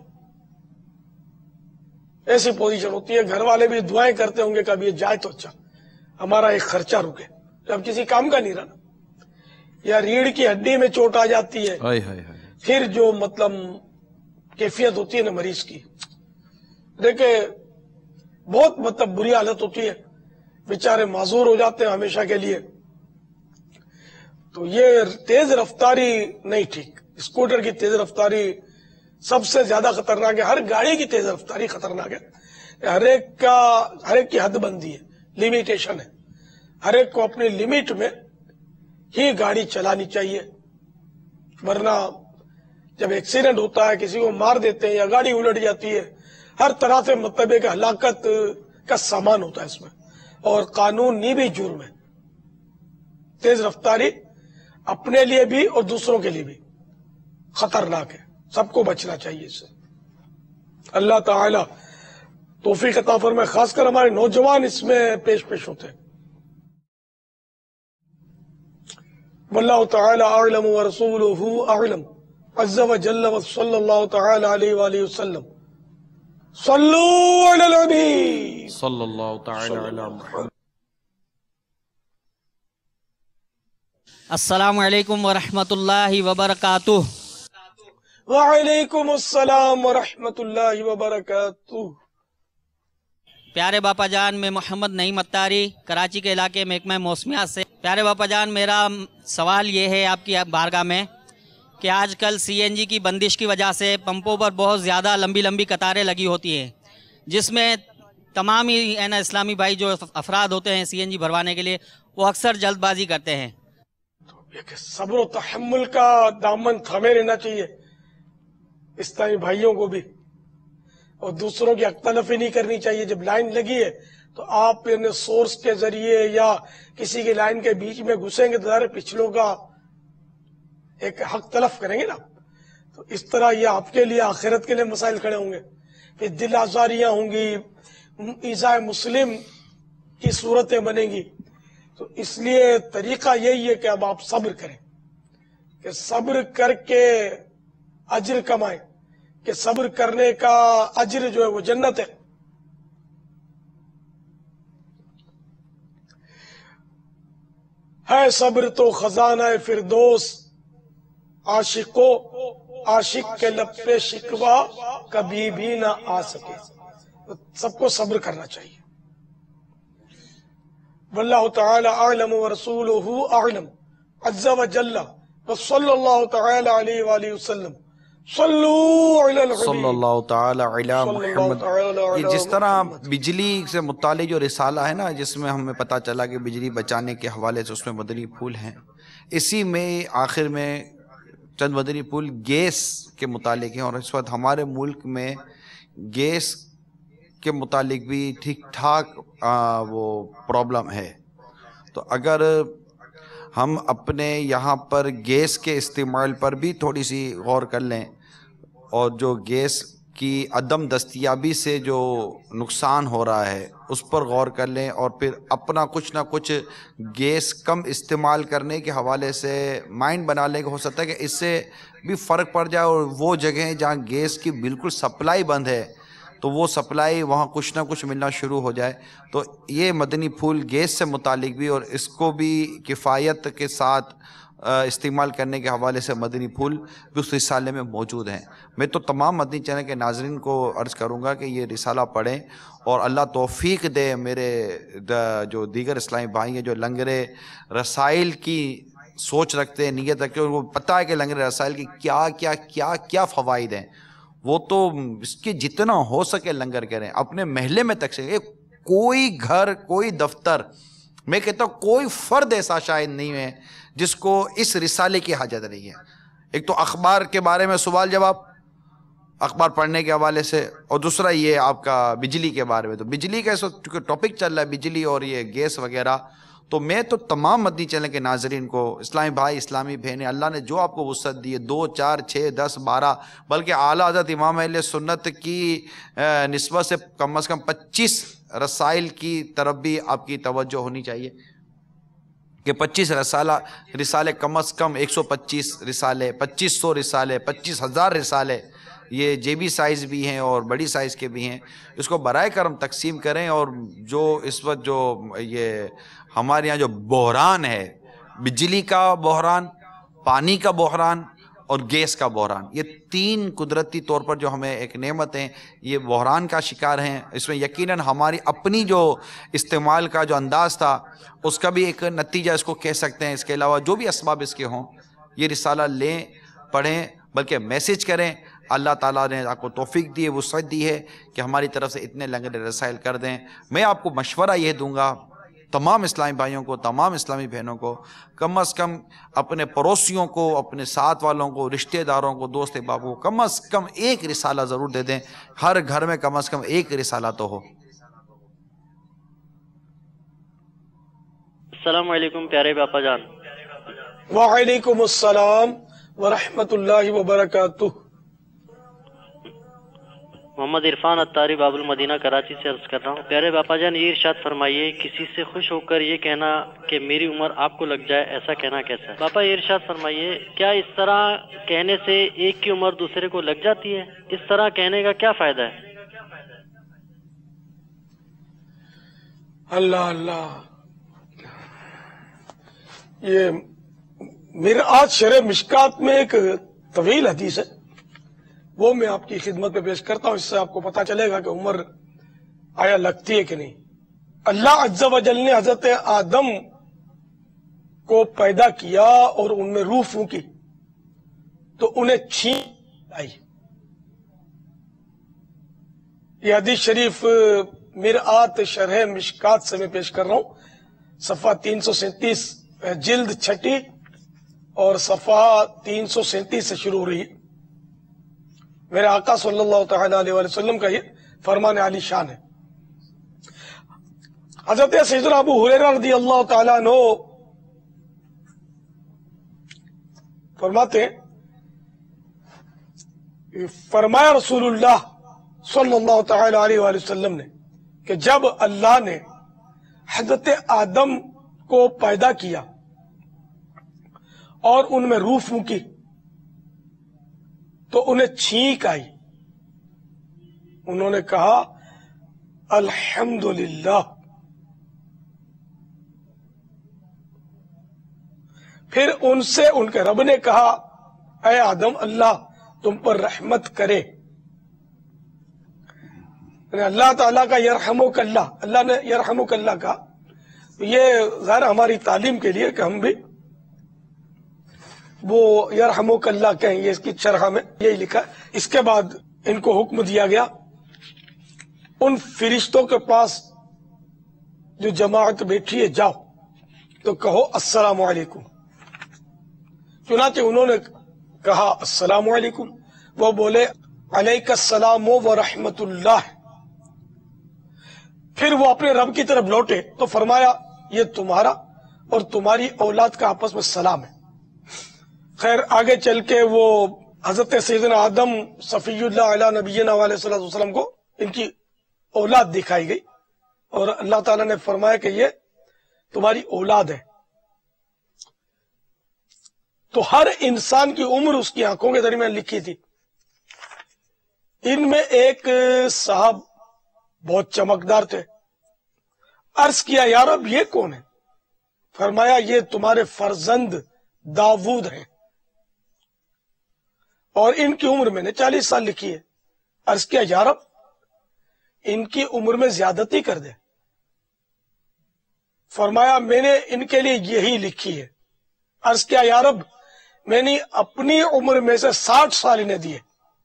ایسی پوزیشن ہوتی ہے. گھر والے بھی دعائیں کرتے ہوں گے کہ اب یہ جائے تو اچھا، ہمارا ایک خرچہ رکے. اب کسی کام کا نہیں رہا. یا ریڑھ کی ہڈی میں چوٹ آ جاتی ہے، پھر جو مطلب کیفیت ہوتی ہے نا مریض کی، دیکھیں بہت مطلب بری حالت ہوتی ہے، بیچارے معذور ہو جاتے ہیں ہمیشہ کے لیے. تو یہ تیز رفتاری نہیں ٹھیک. اسکوٹر کی تیز رفتاری سب سے زیادہ خطرناک ہے. ہر گاڑی کی تیز رفتاری خطرناک ہے. ہر ایک کی حد بندی ہے، لیمیٹیشن ہے. ہر ایک کو اپنی لمٹ میں ہی گاڑی چلانی چاہیے، ورنہ جب ایکسیڈنٹ ہوتا ہے، کسی کو مار دیتے ہیں یا گاڑی الٹ جاتی ہے، ہر طرح سے مطلب ایک ہلاکت کا سامان ہوتا ہے اس میں، اور قانونی بھی جرم ہے. تیز رفتاری اپنے لیے بھی اور دوسروں کے لیے بھی خطرناک ہے. سب کو بچنا چاہیے اس سے. اللہ تعالی توفیق عطا فرمائے. خاص کر ہمارے نوجوان اس میں پیش ہوتے ہیں. واللہ تعالی اعلم ورسولہ اعلم عز وجل وصلی اللہ تعالی علیہ وآلہ وسلم. صلو علی النبی صلی اللہ تعالی علی محمد. السلام علیکم ورحمۃ اللہ وبرکاتہ. وعلیکم السلام ورحمۃ اللہ وبرکاتہ. پیارے باپا جان، میں محمد نعیم اتاری کراچی کے علاقے محکمہ موسمیات سے. پیارے باپا جان، میرا سوال یہ ہے آپ کی بارگاہ میں کہ آج کل سی این جی کی بندش کی وجہ سے پمپوں پر بہت زیادہ لمبی قطاریں لگی ہوتی ہیں، جس میں تمام ہی اسلامی بھائی جو افراد ہوتے ہیں سی این جی بھروانے کے لیے، وہ اکثر جلد بازی کرتے ہیں. صبر و تحمل کا دامن تھامے رہنا چاہیے اسلامی بھائیوں کو بھی، اور دوسروں کی حق تلفی نہیں کرنی چاہیے. جب لائن لگی ہے تو آپ سورس کے ذریعے یا کسی کی لائن کے بیچ میں گھسیں گے تو ظاہر پچھلوں کا ایک حق تلف کریں گے نا. تو اس طرح یہ آپ کے لیے آخرت کے لیے مسائل کھڑے ہوں گے، پھر دل آزاریاں ہوں گی، ایذاء مسلم کی صورتیں بنیں گی. تو اس لیے طریقہ یہی ہے کہ اب آپ صبر کریں، کہ صبر کر کے اجر کمائیں، کہ صبر کرنے کا اجر جو ہے وہ جنت ہے. ہے صبر تو خزانہ فردوس، عاشق کے لب پہ شکوہ کبھی بھی نہ آ سکے. سب کو صبر کرنا چاہیے. واللہ تعالی اعلم ورسولہ اعلم عز وجل وصلی اللہ تعالی علیہ وآلہ وسلم. صلو علی الحبیب صلی اللہ تعالی علی محمد. یہ جس طرح بجلی سے متعلق جو رسالہ ہے نا، جس میں ہمیں پتہ چلا کہ بجلی بچانے کے حوالے سے اس میں مدنی پھول ہیں، اسی میں آخر میں چند مدنی پھول گیس کے متعلق ہیں. اور اس وقت ہمارے ملک میں گیس کے متعلق بھی ٹھیک ٹھاک وہ پرابلم ہے. تو اگر ہم اپنے یہاں پر گیس کے استعمال پر بھی تھوڑی سی غور کر لیں، اور جو گیس کی عدم دستیابی سے جو نقصان ہو رہا ہے اس پر غور کر لیں، اور پھر اپنا کچھ نہ کچھ گیس کم استعمال کرنے کے حوالے سے مائنڈ بنا لیں کہ ہو سکتا ہے کہ اس سے بھی فرق پڑ جائے، اور وہ جگہیں جہاں گیس کی بالکل سپلائی بند ہے تو وہ سپلائی وہاں کچھ نہ کچھ ملنا شروع ہو جائے. تو یہ مدنی پھول گیس سے متعلق بھی، اور اس کو بھی کفایت کے ساتھ استعمال کرنے کے حوالے سے مدنی پھول بھی اس رسالے میں موجود ہیں. میں تو تمام مدنی چینل کے ناظرین کو عرض کروں گا کہ یہ رسالہ پڑھیں، اور اللہ توفیق دے میرے جو دیگر اسلامی بھائی ہیں جو لنگر رسائل کی سوچ رکھتے ہیں، نیت رکھتے ہیں، ان کو پتہ ہے کہ لنگر رسائل کی کیا کیا کیا کیا فوائد ہیں. وہ تو اس کے جتنا ہو سکے لنگر کریں اپنے محلے میں تک سے. کوئی گھر، کوئی دفتر، میں کہتا ہوں کوئی فرد ایسا شاید نہیں ہے جس کو اس رسالے کی حاجت نہیں ہے. ایک تو اخبار کے بارے میں سوال جواب، اخبار پڑھنے کے حوالے سے، اور دوسرا یہ آپ کا بجلی کے بارے میں. تو بجلی کا اس وقت چونکہ ٹاپک چل رہا ہے بجلی اور یہ گیس وغیرہ، تو میں تو تمام مدنی چینل کے ناظرین کو، اسلامی بھائی اسلامی بہنیں، اللہ نے جو آپ کو وسعت دی ہے 2 4 6 10 12، بلکہ اعلیٰ حضرت امام اہل سنت کی نسبت سے کم از کم 25 رسائل کی طرف بھی آپ کی توجہ ہونی چاہیے کہ 25 رسالے کم از کم 125 رسالے، 2500 رسالے، 25,000 رسالے، یہ جیبی سائز بھی ہیں اور بڑی سائز کے بھی ہیں. اس کو برائے کرم تقسیم کریں. اور جو اس وقت جو یہ ہمارے یہاں جو بحران ہے، بجلی کا بحران، پانی کا بحران اور گیس کا بحران، یہ 3 قدرتی طور پر جو ہمیں ایک نعمت ہیں، یہ بحران کا شکار ہیں. اس میں یقیناً ہماری اپنی جو استعمال کا جو انداز تھا اس کا بھی ایک نتیجہ اس کو کہہ سکتے ہیں. اس کے علاوہ جو بھی اسباب اس کے ہوں، یہ رسالہ لیں، پڑھیں، بلکہ میسیج کریں. اللہ تعالیٰ نے آپ کو توفیق دی ہے، وسعت دی ہے کہ ہماری طرف سے اتنے لنگر رسائل کر دیں. میں آپ کو مشورہ یہ دوں گا، تمام اسلامی بھائیوں کو، تمام اسلامی بہنوں کو، کم از کم اپنے پڑوسیوں کو، اپنے ساتھ والوں کو، رشتہ داروں کو، دوست احباب کو کم از کم ایک رسالہ ضرور دے دیں. ہر گھر میں کم از کم ایک رسالہ تو ہو. السلام علیکم پیارے باپا جان. وعلیکم السلام ورحمۃ اللہ وبرکاتہ. محمد عرفان اتاری باب المدینہ کراچی سے عرض کر رہا ہوں. پیارے باپا جان یہ ارشاد فرمائیے، کسی سے خوش ہو کر یہ کہنا کہ میری عمر آپ کو لگ جائے، ایسا کہنا کیسا ہے؟ باپا یہ ارشاد فرمائیے، کیا اس طرح کہنے سے ایک کی عمر دوسرے کو لگ جاتی ہے؟ اس طرح کہنے کا کیا فائدہ ہے؟ اللہ اللہ، یہ مرآت شرح مشکات میں ایک طویل حدیث ہے، وہ میں آپ کی خدمت میں پیش کرتا ہوں. اس سے آپ کو پتا چلے گا کہ عمر آیا لگتی ہے کہ نہیں. اللہ عز و جل نے حضرت آدم کو پیدا کیا اور ان میں روح پھونکی تو انہیں چھینک آئی. یہ حدیث شریف مرآت شرح مشکات سے میں پیش کر رہا ہوں. صفحہ 337 جلد 6 اور صفحہ 337 سے شروع ہو رہی ہے. میرے آقا صلی اللہ تعالی علیہ وسلم کا یہ فرمان عالی شان ہے. حضرت سیدنا ابو ہریرہ رضی اللہ تعالیٰ عنہ فرماتے ہیں، فرمایا رسول اللہ صلی اللہ تعالی علیہ وسلم نے کہ جب اللہ نے حضرت آدم کو پیدا کیا اور ان میں روح پھونکی تو انہیں چھینک آئی. انہوں نے کہا الحمدللہ. پھر ان سے ان کے رب نے کہا اے آدم اللہ تم پر رحمت کرے. اللہ تعالیٰ کا یرحمک اللہ، اللہ نے یرحمک اللہ کہا. یہ ظاہر ہماری تعلیم کے لیے کہ ہم بھی وہ یرحمک اللہ کہیں. یہ اس کی شرح میں یہی لکھا ہے. اس کے بعد ان کو حکم دیا گیا ان فرشتوں کے پاس جو جماعت بیٹھی ہے جاؤ تو کہو السلام علیکم. چنانچہ انہوں نے کہا السلام علیکم. وہ بولے علیک السلام ورحمۃ اللہ. پھر وہ اپنے رب کی طرف لوٹے تو فرمایا یہ تمہارا اور تمہاری اولاد کا آپس میں سلام ہے. خیر آگے چل کے وہ حضرت سیدنا آدم صفی اللہ علیہ نبینا علیہ صلی اللہ علیہ وسلم کو ان کی اولاد دکھائی گئی اور اللہ تعالیٰ نے فرمایا کہ یہ تمہاری اولاد ہے. تو ہر انسان کی عمر اس کی آنکھوں کے درمیان لکھی تھی. ان میں ایک صاحب بہت چمکدار تھے. عرض کیا یا رب یہ کون ہے؟ فرمایا یہ تمہارے فرزند داود ہیں اور ان کی عمر میں نے 40 سال لکھی ہے. عرض کیا یا رب ان کی عمر میں زیادتی کر دے. فرمایا میں نے ان کے لیے یہی لکھی ہے. عرض کیا یا رب میں نے اپنی عمر میں سے 60 سال انہیں دیے.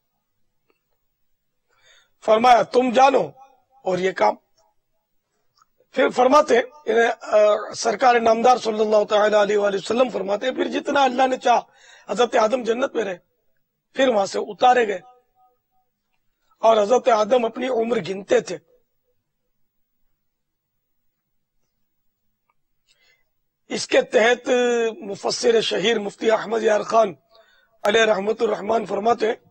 فرمایا تم جانو اور یہ کام. پھر فرماتے سرکار نامدار صلی اللہ تعالی علیہ وآلہ وسلم فرماتے پھر جتنا اللہ نے چاہا حضرت آدم جنت میں رہے، پھر وہاں سے اتارے گئے اور حضرت آدم اپنی عمر گنتے تھے. اس کے تحت مفسر شہیر مفتی احمد یار خان علیہ رحمت الرحمان فرماتے ہیں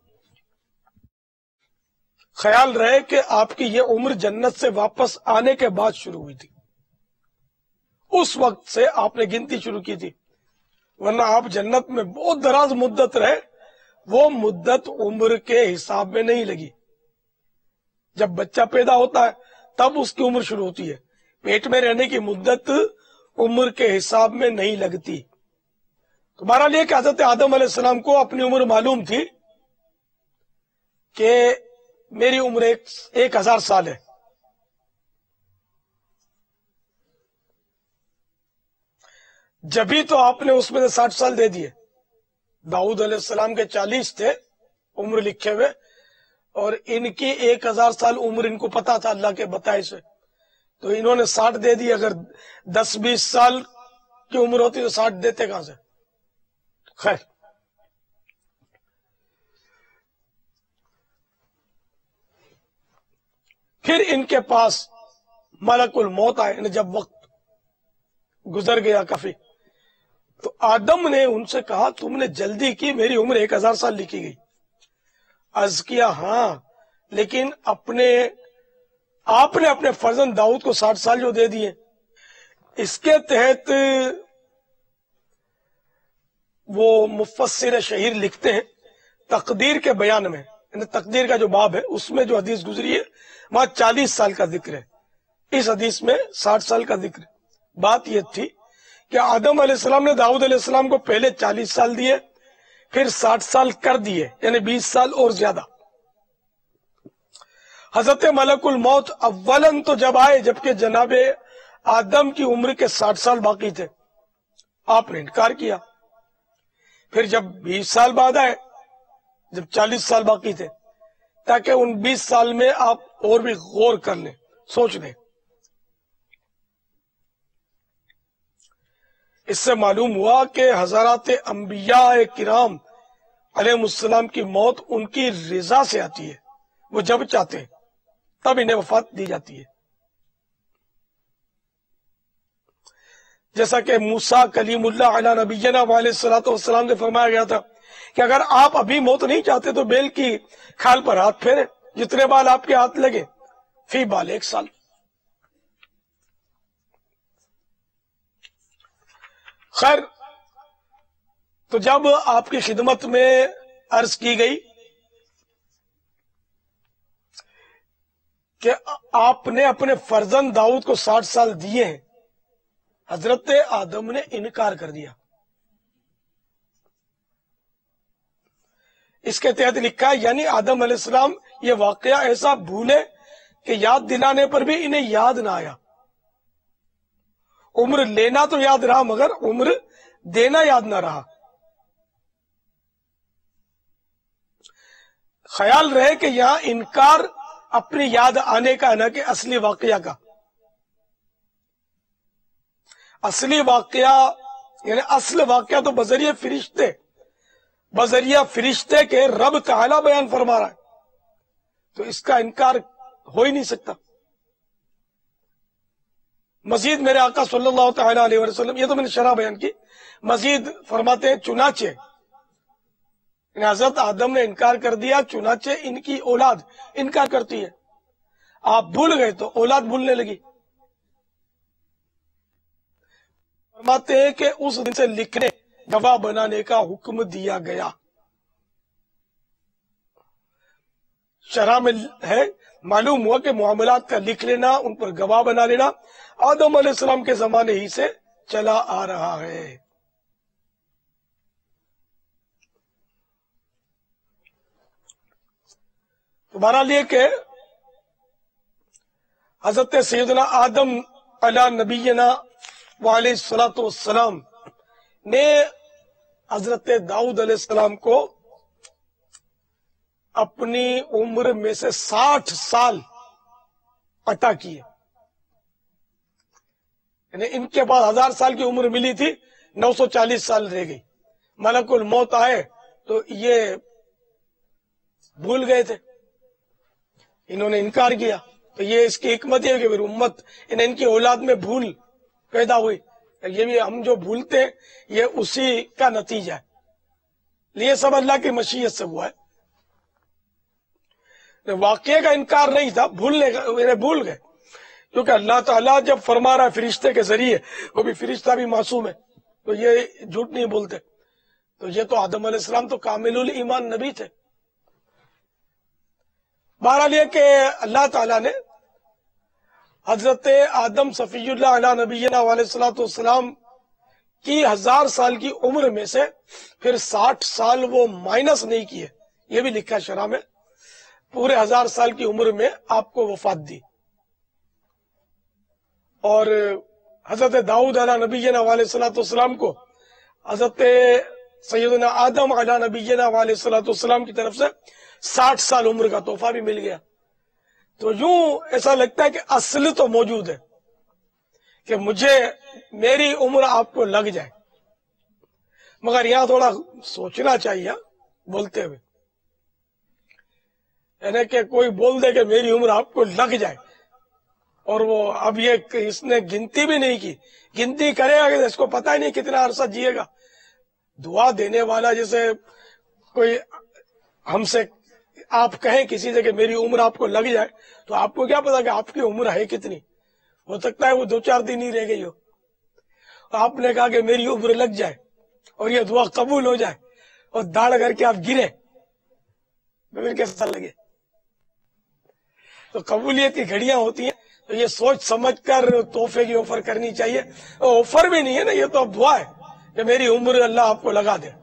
خیال رہے کہ آپ کی یہ عمر جنت سے واپس آنے کے بعد شروع ہوئی تھی. اس وقت سے آپ نے گنتی شروع کی تھی، ورنہ آپ جنت میں بہت دراز مدت رہے. وہ مدت عمر کے حساب میں نہیں لگی. جب بچہ پیدا ہوتا ہے تب اس کی عمر شروع ہوتی ہے. پیٹ میں رہنے کی مدت عمر کے حساب میں نہیں لگتی. تو بہرحال یہ کہ حضرت آدم علیہ السلام کو اپنی عمر معلوم تھی کہ میری عمر 1000 سال ہے. جبھی تو آپ نے اس میں سے 60 سال دے دیے. داؤد علیہ السلام کے 40 تھے عمر لکھے ہوئے، اور ان کی 1000 سال عمر ان کو پتا تھا اللہ کے بتائے سے، تو انہوں نے 60 دے دی. اگر 10-20 سال کی عمر ہوتی تو 60 دیتے کہاں سے؟ خیر، پھر ان کے پاس ملک الموت آئے. جب وقت گزر گیا کافی، تو آدم نے ان سے کہا تم نے جلدی کی، میری عمر 1000 سال لکھی گئی. عرض کیا ہاں، لیکن آپ نے اپنے فرزند داؤد کو 60 سال جو دے دیے. اس کے تحت وہ مفسر شہیر لکھتے ہیں تقدیر کے بیان میں، یعنی تقدیر کا جو باب ہے اس میں جو حدیث گزری ہے وہاں 40 سال کا ذکر ہے، اس حدیث میں 60 سال کا ذکر ہے. بات یہ تھی کہ آدم علیہ السلام نے داؤد علیہ السلام کو پہلے 40 سال دیے، پھر 60 سال کر دیے، یعنی 20 سال اور زیادہ. حضرت ملک الموت اولن تو جب آئے جبکہ جناب آدم کی عمر کے 60 سال باقی تھے، آپ نے انکار کیا. پھر جب 20 سال بعد آئے جب 40 سال باقی تھے، تاکہ ان 20 سال میں آپ اور بھی غور کر لیں، سوچ لیں. اس سے معلوم ہوا کہ حضرات انبیاء کرام علیہ السلام کی موت ان کی رضا سے آتی ہے. وہ جب چاہتے ہیں تب انہیں وفات دی جاتی ہے. جیسا کہ موسیٰ کلیم اللہ علیہ نبینا علیہ الصلوۃ والسلام سے فرمایا گیا تھا کہ اگر آپ ابھی موت نہیں چاہتے تو بیل کی کھال پر ہاتھ پھیرے، جتنے بال آپ کے ہاتھ لگے فی بال 1 سال. خیر، تو جب آپ کی خدمت میں عرض کی گئی کہ آپ نے اپنے فرزند داؤد کو 60 سال دیے ہیں، حضرت آدم نے انکار کر دیا. اس کے تحت لکھا ہے یعنی آدم علیہ السلام یہ واقعہ ایسا بھولے کہ یاد دلانے پر بھی انہیں یاد نہ آیا. عمر لینا تو یاد رہا مگر عمر دینا یاد نہ رہا. خیال رہے کہ یہاں انکار اپنی یاد آنے کا ہے، نہ کہ اصلی واقعہ کا. اصلی واقعہ یعنی اصل واقعہ تو بذریعہ فرشتے کے رب تعالی بیان فرما رہا ہے، تو اس کا انکار ہو ہی نہیں سکتا. مزید میرے آقا صلی اللہ تعالی علیہ وسلم، یہ تو میں نے شرح بیان کی، مزید فرماتے ہیں چنانچہ حضرت آدم نے انکار کر دیا، چنانچہ ان کی اولاد انکار کرتی ہے. آپ بھول گئے تو اولاد بھولنے لگی. فرماتے ہیں کہ اس دن سے لکھنے گواہ بنانے کا حکم دیا گیا. شرح میں ہے معلوم ہوا کہ معاملات کا لکھ لینا، ان پر گواہ بنا لینا آدم علیہ السلام کے زمانے ہی سے چلا آ رہا ہے. بہرحال یہ کہ حضرت سیدنا آدم علی نبینا وعلیہ الصلوۃ والسلام نے حضرت داؤد علیہ السلام کو اپنی عمر میں سے 60 سال عطا کیے. یعنی ان کے بعد 1000 سال کی عمر ملی تھی، 940 سال رہ گئی. ملک الموت آئے تو یہ بھول گئے تھے. انہوں نے انکار کیا تو یہ اس کی حکمت ہے کہ پھر امت ان کی اولاد میں بھول پیدا ہوئی. یہ بھی ہم جو بھولتے ہیں یہ اسی کا نتیجہ ہے. یہ سب اللہ کی مشیت سے ہوا ہے. واقعے کا انکار نہیں تھا, بھول گئے, کیونکہ اللہ تعالیٰ جب فرما رہا ہے فرشتے کے ذریعے, وہ بھی فرشتہ بھی معصوم ہے تو یہ جھوٹ نہیں بولتے. تو یہ تو آدم علیہ السلام تو کامل الایمان نبی تھے. بہرحال یہ کہ اللہ تعالیٰ نے حضرت آدم صفی اللہ علیہ نبینا علیہ الصلوۃ والسلام کی 1000 سال کی عمر میں سے پھر 60 سال وہ مائنس نہیں کیے. یہ بھی لکھا شرح میں, پورے 1000 سال کی عمر میں آپ کو وفات دی. اور حضرت داؤد علیہ نبینا علیہ الصلوۃ والسلام کو حضرت سیدنا آدم علیہ نبینا علیہ الصلوۃ والسلام کی طرف سے 60 سال عمر کا تحفہ بھی مل گیا. تو یوں ایسا لگتا ہے کہ اصل تو موجود ہے کہ میری عمر آپ کو لگ جائے, مگر یہاں تھوڑا سوچنا چاہیے بولتے ہوئے. یعنی کہ کوئی بول دے کہ میری عمر آپ کو لگ جائے, اور وہ اب یہ اس نے گنتی بھی نہیں کی, گنتی کرے گا کہ اس کو پتہ ہی نہیں کتنا عرصہ جیے گا. دعا دینے والا جیسے کوئی ہم سے آپ کہیں کسی سے کہ میری عمر آپ کو لگ جائے, تو آپ کو کیا پتا کہ آپ کی عمر ہے کتنی؟ ہو سکتا ہے وہ 2-4 دن ہی رہ گئی ہو. آپ نے کہا کہ میری عمر لگ جائے اور یہ دعا قبول ہو جائے اور داڑ کر کے آپ گرے تو پھر کیسا لگے؟ تو قبولیت کی گھڑیاں ہوتی ہیں, تو یہ سوچ سمجھ کر تحفے کی آفر کرنی چاہیے. آفر بھی نہیں ہے نا, یہ تو اب دعا ہے کہ میری عمر اللہ آپ کو لگا دے.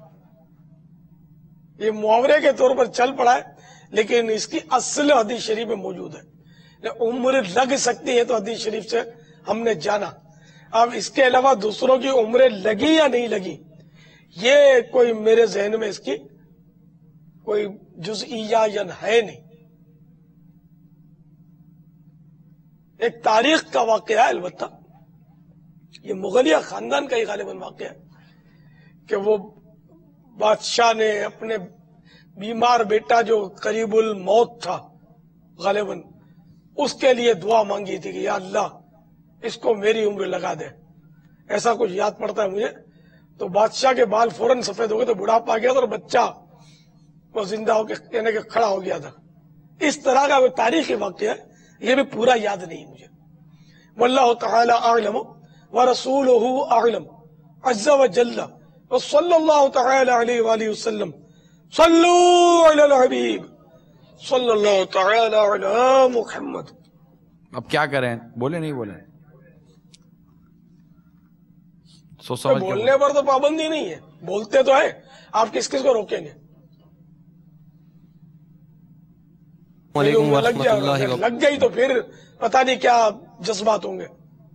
یہ محاورے کے طور پر چل پڑا ہے, لیکن اس کی اصل حدیث شریف میں موجود ہے. عمر لگ سکتی ہے تو حدیث شریف سے ہم نے جانا. اب اس کے علاوہ دوسروں کی عمریں لگی یا نہیں لگی, یہ کوئی میرے ذہن میں اس کی کوئی جزئیہ ہے نہیں. ایک تاریخ کا واقعہ ہے, البتہ یہ مغلیہ خاندان کا ہی غالباً واقعہ ہے کہ وہ بادشاہ نے اپنے بیمار بیٹا جو قریب الموت تھا غالباً, اس کے لیے دعا مانگی تھی کہ یا اللہ اس کو میری عمر لگا دے. ایسا کچھ یاد پڑتا ہے مجھے. تو بادشاہ کے بال فوراً سفید ہو گئے, تو بڑھاپا آ گیا تھا اور بچہ وہ زندہ ہو کے یعنی کہ کھڑا ہو گیا تھا. اس طرح کا کوئی تاریخی واقعہ ہے, یہ بھی پورا یاد نہیں مجھے. واللہ تعالی اعلم ورسولہ اعلم عز وجل وصلی اللہ تعالی علیہ وآلہ وسلم. صلو علی الحبیب صلی اللہ تعالی علی محمد. اب کیا کریں, بولے نہیں بولے؟ بولنے پر تو پابندی نہیں ہے, بولتے تو ہے, آپ کس کس کو روکیں گے؟ لگ گئی تو پھر پتہ نہیں کیا جذبات ہوں گے.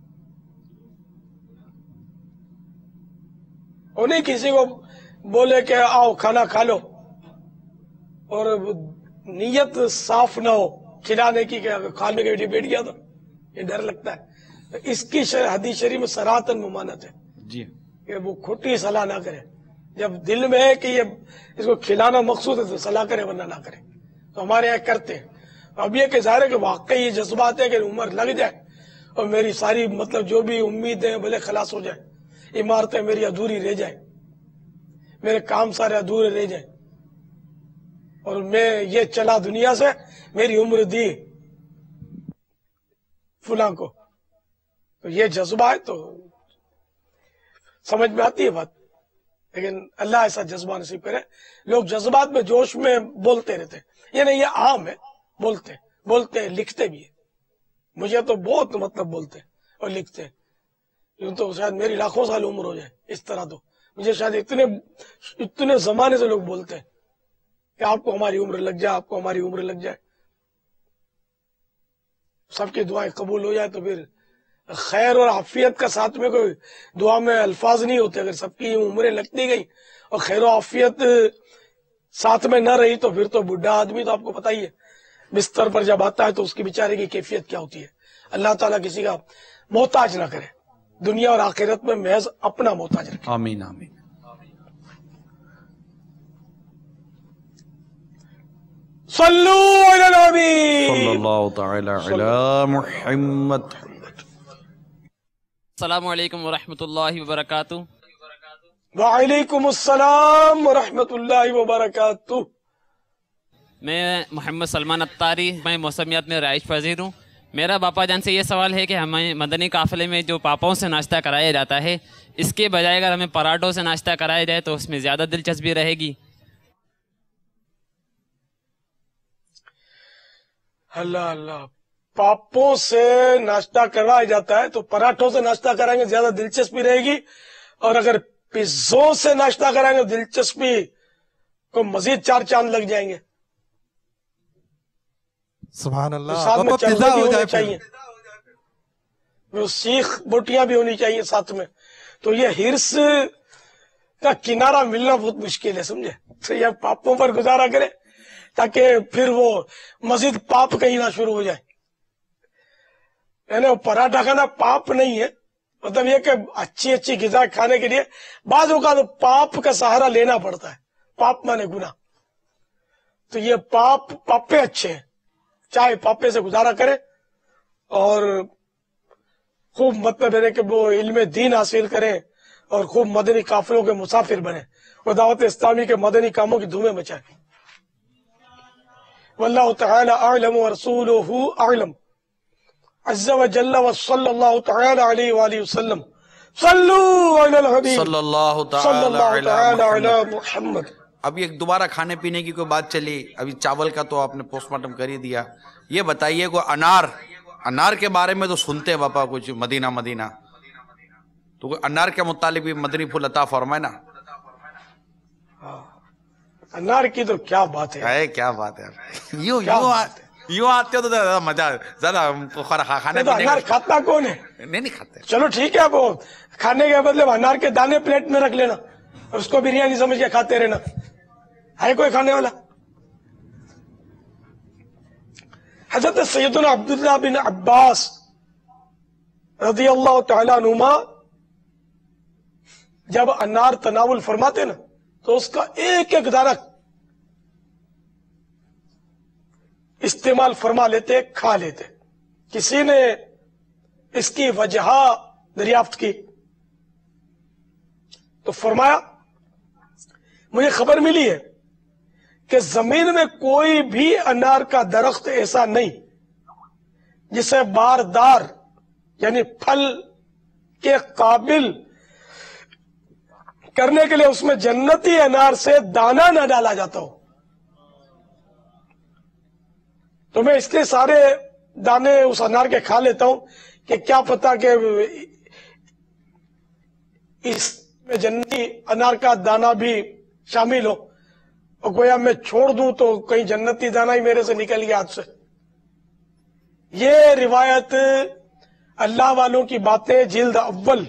انہیں کسی کو بولے کہ آؤ کھانا کھا لو اور نیت صاف نہ ہو کھلانے کی, کہ کھانے کے بیٹھ گیا تو یہ ڈر لگتا ہے. اس کی حدیث شریف میں صراحتاً ممانعت ہے جی کہ وہ کھوٹی صلاح نہ کرے. جب دل میں ہے کہ یہ اس کو کھلانا مقصود ہے تو صلاح کرے, ورنہ نہ کرے. تو ہمارے یہاں کرتے ہیں. اب یہ کہ ظاہر ہے کہ واقعی یہ جذبات ہے کہ عمر لگ جائے اور میری ساری مطلب جو بھی امیدیں بھلے خلاص ہو جائے, عمارتیں میری ادھوری رہ جائیں, میرے کام سارے ادھورے رہ جائیں, اور میں یہ چلا دنیا سے, میری عمر دی فلاں کو. تو یہ جذبہ ہے تو سمجھ میں آتی ہے بات, لیکن اللہ ایسا جذبہ نصیب کرے. لوگ جذبات میں جوش میں بولتے رہتے, یہ نہیں, یہ عام ہے, بولتے لکھتے بھی ہیں. مجھے تو بہت مطلب بولتے اور لکھتے ہیں, یوں تو شاید میری لاکھوں سال عمر ہو جائے. اس طرح تو مجھے شاید اتنے زمانے سے لوگ بولتے ہیں کہ آپ کو ہماری عمر لگ جائے, آپ کو ہماری عمر لگ جائے. سب کی دعائیں قبول ہو جائے تو پھر خیر اور عافیت کا ساتھ میں کوئی دعا میں الفاظ نہیں ہوتے. اگر سب کی عمریں لگتی گئی اور خیر و عافیت ساتھ میں نہ رہی تو پھر تو بڈھا آدمی تو آپ کو پتہ ہی ہے بستر پر جب آتا ہے تو اس کی بیچارے کی کیفیت کیا ہوتی ہے. اللہ تعالیٰ کسی کا محتاج نہ کرے, دنیا اور آخرت میں محض اپنا محتاج رکھے. آمین آمین. सल्लू अला नबी सल्लल्लाहु तआला अला मुहम्मद। अस्सलामु अलैकुम व रहमतुल्लाहि व बरकातुहू। वालेकुम अस्सलाम व रहमतुल्लाहि व बरकातुहू। मैं मोहम्मद सलमान अत्तारी, मैं मौसमियात में रहाइश पजीर हूँ। मेरा बापा जान से ये सवाल है कि हमें मदनी काफ़िले में जो पापों से नाश्ता कराया जाता है, इसके बजाय अगर हमें पराठों से नाश्ता कराया जाए तो उसमें ज़्यादा दिलचस्पी रहेगी। अल्लाह अल्लाह, पापों से नाश्ता करवाया जाता है तो पराठों से नाश्ता कराएंगे ज्यादा दिलचस्पी रहेगी, और अगर पिज्जों से नाश्ता कराएंगे दिलचस्पी को मजीद 4 चांद लग जाएंगे। सुभान अल्लाह। साथ में पिज्जा चरने भी हो होने जाए चाहिए, वो सीख बोटियां भी होनी चाहिए साथ में। तो ये हिर्स का किनारा मिलना बहुत मुश्किल है, समझे। तो ये पापों पर गुजारा करे ताकि फिर वो मजीद पाप कहीं ना शुरू हो जाए। यानी पराठा खाना पाप नहीं है, मतलब ये कि अच्छी अच्छी ग़िज़ा खाने के लिए बाज़ों का तो पाप का सहारा लेना पड़ता है। पाप माने गुनाह, तो ये पापे अच्छे हैं, चाहे पापे से गुजारा करे और खूब मतलब है कि वो इल्म दीन हासिल करें और खूब मदनी काफिलों के मुसाफिर बने और दावत इस्लामी के मदनी कामों की धूमें मचाए। वल्लाहु तआला अअलम व रसूलुहु अअलम। अज़्ज़ा व जल्ला व सल्लल्लाहु तआला अलैहि व आलिहि वसल्लम। सल्लू अलल हबीब सल्लल्लाहु सल्लल्लाहु तआला तआला अला अला मुहम्मद। अभी एक दोबारा खाने पीने की कोई बात चली, अभी चावल का तो आपने पोस्टमार्टम कर ही दिया। ये बताइए को अनार के बारे में तो सुनते हैं बापा कुछ मदीना मदीना, तो कोई अनार के मुतालिक भी मदनी फूल अता फरमाए ना। अनार की तो क्या बात है, क्या बात है। यूं आते हो तो ज्यादा मजा, ज्यादा खाने तो अनार खाता कौन है? नहीं खाते। चलो ठीक है, वो खाने के बदले अनार के दाने प्लेट में रख लेना, उसको बिरयानी समझ के खाते रहना। है कोई खाने वाला? हजरत सैयदना अब्दुल्लाह बिन अब्बास रज़ियल्लाहु तआला अन्हुमा जब अनार तनावुल फरमाते ना तो उसका एक एक दाना इस्तेमाल फरमा लेते, खा लेते। किसी ने इसकी वजह दरियाफ्त की तो फरमाया, मुझे खबर मिली है कि जमीन में कोई भी अनार का दरख्त ऐसा नहीं जिसे बारदार यानी फल के काबिल करने के लिए उसमें जन्नती अनार से दाना न डाला जाता हो। तो मैं इसलिए सारे दाने उस अनार के खा लेता हूं कि क्या पता कि इसमें जन्नती अनार का दाना भी शामिल हो, और गोया मैं छोड़ दूं तो कहीं जन्नती दाना ही मेरे से निकल गया हाथ से। ये रिवायत अल्लाह वालों की बातें जिल्द अव्वल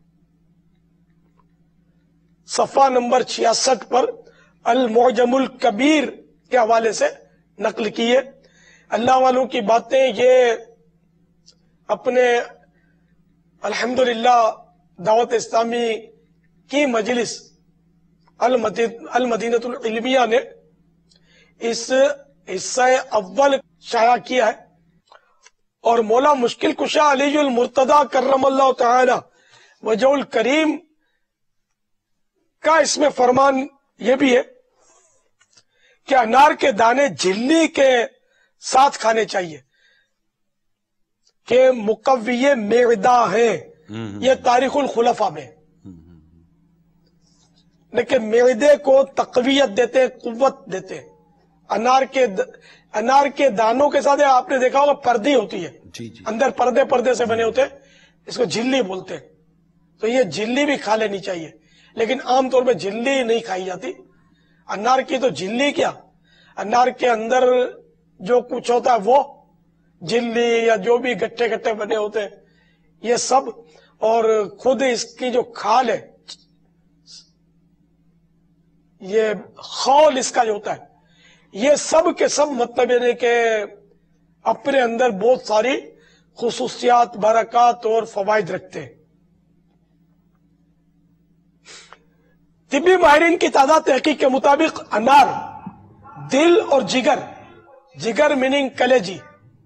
सफा नंबर 66 पर अल मुअजमुल कबीर के हवाले से नकल की है। अल्लाह वालों की बातें ये अपने अल्हम्दुलिल्लाह दावत इस्लामी की मजलिस अल मदीनतुल इल्मिया ने इस हिस्सा अव्वल शाया किया है, और मौला मुश्किल कुशा अलीजुल मुर्तदा कर्रमल्लाहु तआला वजहुल करीम का इसमें फरमान यह भी है कि अनार के दाने झिल्ली के साथ खाने चाहिए कि मुकव्विये मेदा है। ये तारीखुल खुलफा में, लेकिन मेदे को तकवीयत देते, कुव्वत देते। अनार के दानों के साथ आपने देखा होगा पर्दी होती है, अंदर पर्दे से बने होते हैं, इसको झिल्ली बोलते हैं। तो ये झिल्ली भी खा लेनी चाहिए, लेकिन आमतौर पे झिल्ली नहीं खाई जाती। अनार की तो झिल्ली क्या, अनार के अंदर जो कुछ होता है वो झिल्ली या जो भी गट्टे गट्टे बने होते हैं ये सब, और खुद इसकी जो खाल है, ये खौल इसका जो होता है, ये सब के सब मतलब यानी कि अपने अंदर बहुत सारी खुसूसियात, बरकत और फवाइद रखते हैं। तिब्बी माहिरीन की ताज़ा तहकीक के मुताबिक अनार दिल और जिगर जिगर मीनिंग कलेजी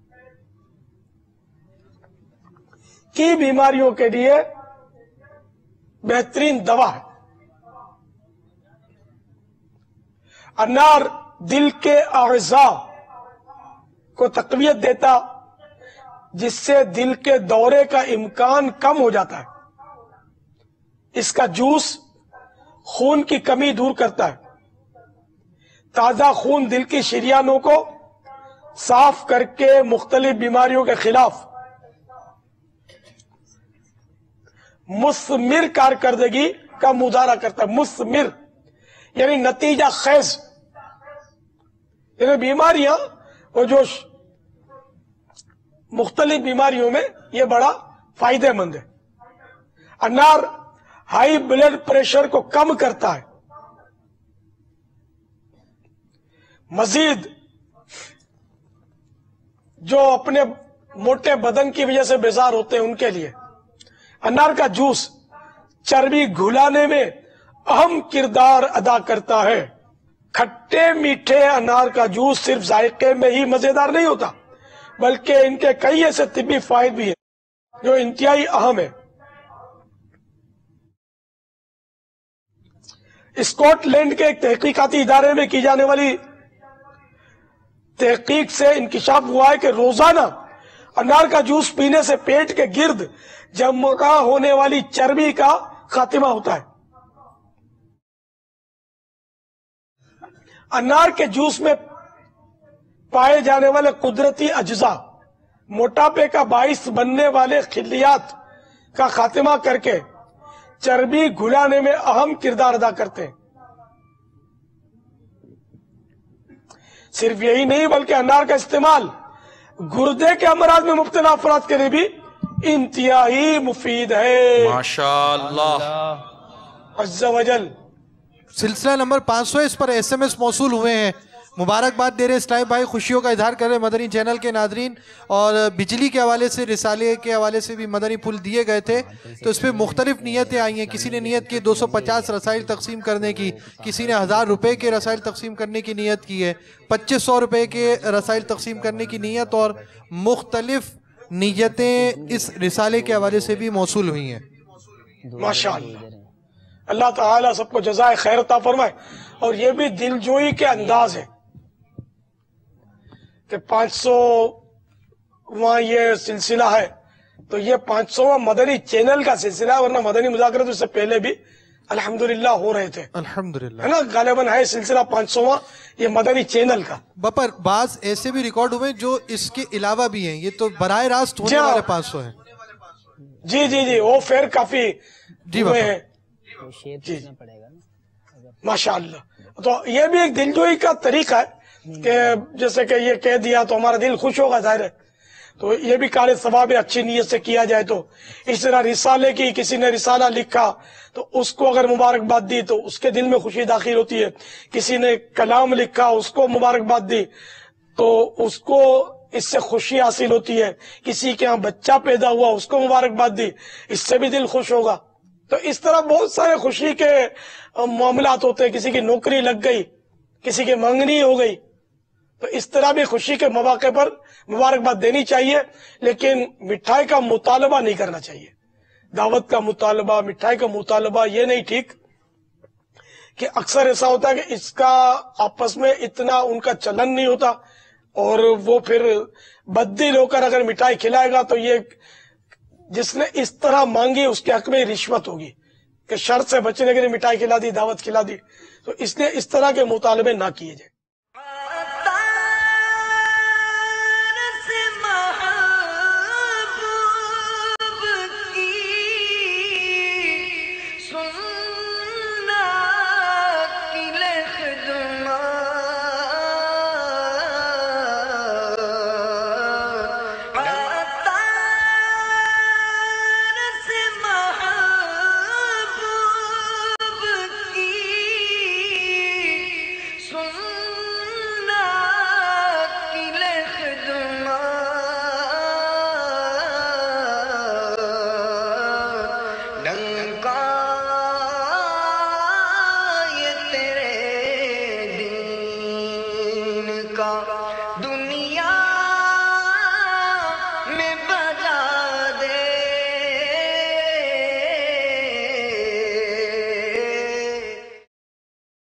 की बीमारियों के लिए बेहतरीन दवा है। अनार दिल के अज़ा को तक़वियत देता, जिससे दिल के दौरे का इम्कान कम हो जाता है। इसका जूस खून की कमी दूर करता है। ताजा खून दिल की शरियानों को साफ करके मुख्तलिफ बीमारियों के खिलाफ मुस्मिर कारकर्दगी का मुजाहरा करता है। मुस्मिर यानी नतीजा खेज, यानी बीमारियां और जो मुख्तलिफ बीमारियों में ये बड़ा फायदेमंद है। अनार हाई ब्लड प्रेशर को कम करता है। मजीद जो अपने मोटे बदन की वजह से बेजार होते हैं उनके लिए अनार का जूस चर्बी घुलाने में अहम किरदार अदा करता है। खट्टे मीठे अनार का जूस सिर्फ जायके में ही मजेदार नहीं होता, बल्कि इनके कई ऐसे तिब्बी फायदे भी हैं जो इंतहाई अहम है। स्कॉटलैंड के एक तहकीकाती इदारे में की जाने वाली तहकीक से इंकिशाफ हुआ है कि रोजाना अनार का जूस पीने से पेट के गिर्द जमा होने वाली चर्बी का खात्मा होता है। अनार के जूस में पाए जाने वाले कुदरती अज्जा मोटापे का बाइस बनने वाले खिलियात का खात्मा करके चर्बी घुलाने में अहम किरदार अदा करते हैं। सिर्फ यही नहीं बल्कि अनार का इस्तेमाल गुर्दे के अमराज में मुब्तला अफराद के लिए भी इंतहाई मुफीद है। माशाअल्लाह अज़्ज़ा वजल। सिलसिला नंबर 500 इस पर SMS मौसूल हुए हैं। मुबारकबाद दे रहे स्टाइल भाई, खुशियों का इजहार कर रहे मदनी चैनल के नाजरीन, और बिजली के हवाले से, रिसाले के हवाले से भी मदनी पुल दिए गए थे, तो इस पर मुख्तलिफ नीयतें आई हैं। किसी ने नीयत की 250 रसाइल तकसीम करने की, किसी ने 1000 रुपये के रसाइल तकसीम करने की नीयत की है, 2500 रुपये के रसाइल तकसीम करने की नीयत, और मुख्तलिफ नीयतें इस रिसाले के हवाले से भी मौसूल हुई हैं। माशाअल्लाह, अल्लाह ताला सबको जज़ाए खैर अता फरमाए। और ये भी दिलजोई के अंदाज है कि 500वां ये सिलसिला है, तो ये 500वां मदनी चैनल का सिलसिला है, वरना मदनी मुज़ाकरा तो इससे पहले भी अल्हम्दुलिल्लाह हो रहे थे। अल्हम्दुलिल्लाह है ना, गालिबन है सिलसिला 500वां ये मदनी चैनल का। पर बाज ऐसे भी रिकॉर्ड हुए जो इसके अलावा भी हैं, ये तो बराह रास्त होने वाले 500 हैं। जी जी जी, वो फिर काफी जी हुए हैं। जी माशाअल्लाह। तो ये भी एक दिलजोई का तरीका है कि जैसे कि ये कह दिया तो हमारा दिल खुश होगा, जाहिर है, तो ये भी कार सवाब अच्छी नीयत से किया जाए। तो इस तरह रिसाले की, किसी ने रिसाला लिखा तो उसको अगर मुबारकबाद दी तो उसके दिल में खुशी दाखिल होती है। किसी ने कलाम लिखा, उसको मुबारकबाद दी तो उसको इससे खुशी हासिल होती है। किसी के यहाँ बच्चा पैदा हुआ, उसको मुबारकबाद दी, इससे भी दिल खुश होगा। तो इस तरह बहुत सारे खुशी के मामलात होते हैं। किसी की नौकरी लग गई, किसी की मंगनी हो गई, तो इस तरह भी खुशी के मौके पर मुबारकबाद देनी चाहिए, लेकिन मिठाई का मुतालबा नहीं करना चाहिए। दावत का मुतालबा, मिठाई का मुतालबा ये नहीं ठीक। कि अक्सर ऐसा होता है कि इसका आपस में इतना उनका चलन नहीं होता और वो फिर बद्दिल होकर अगर मिठाई खिलाएगा तो ये जिसने इस तरह मांगी उसके हक में रिश्वत होगी कि शर्त से बचने के लिए मिठाई खिला दी, दावत खिला दी। तो इसलिए इस तरह के मुतालबे ना किए जाए।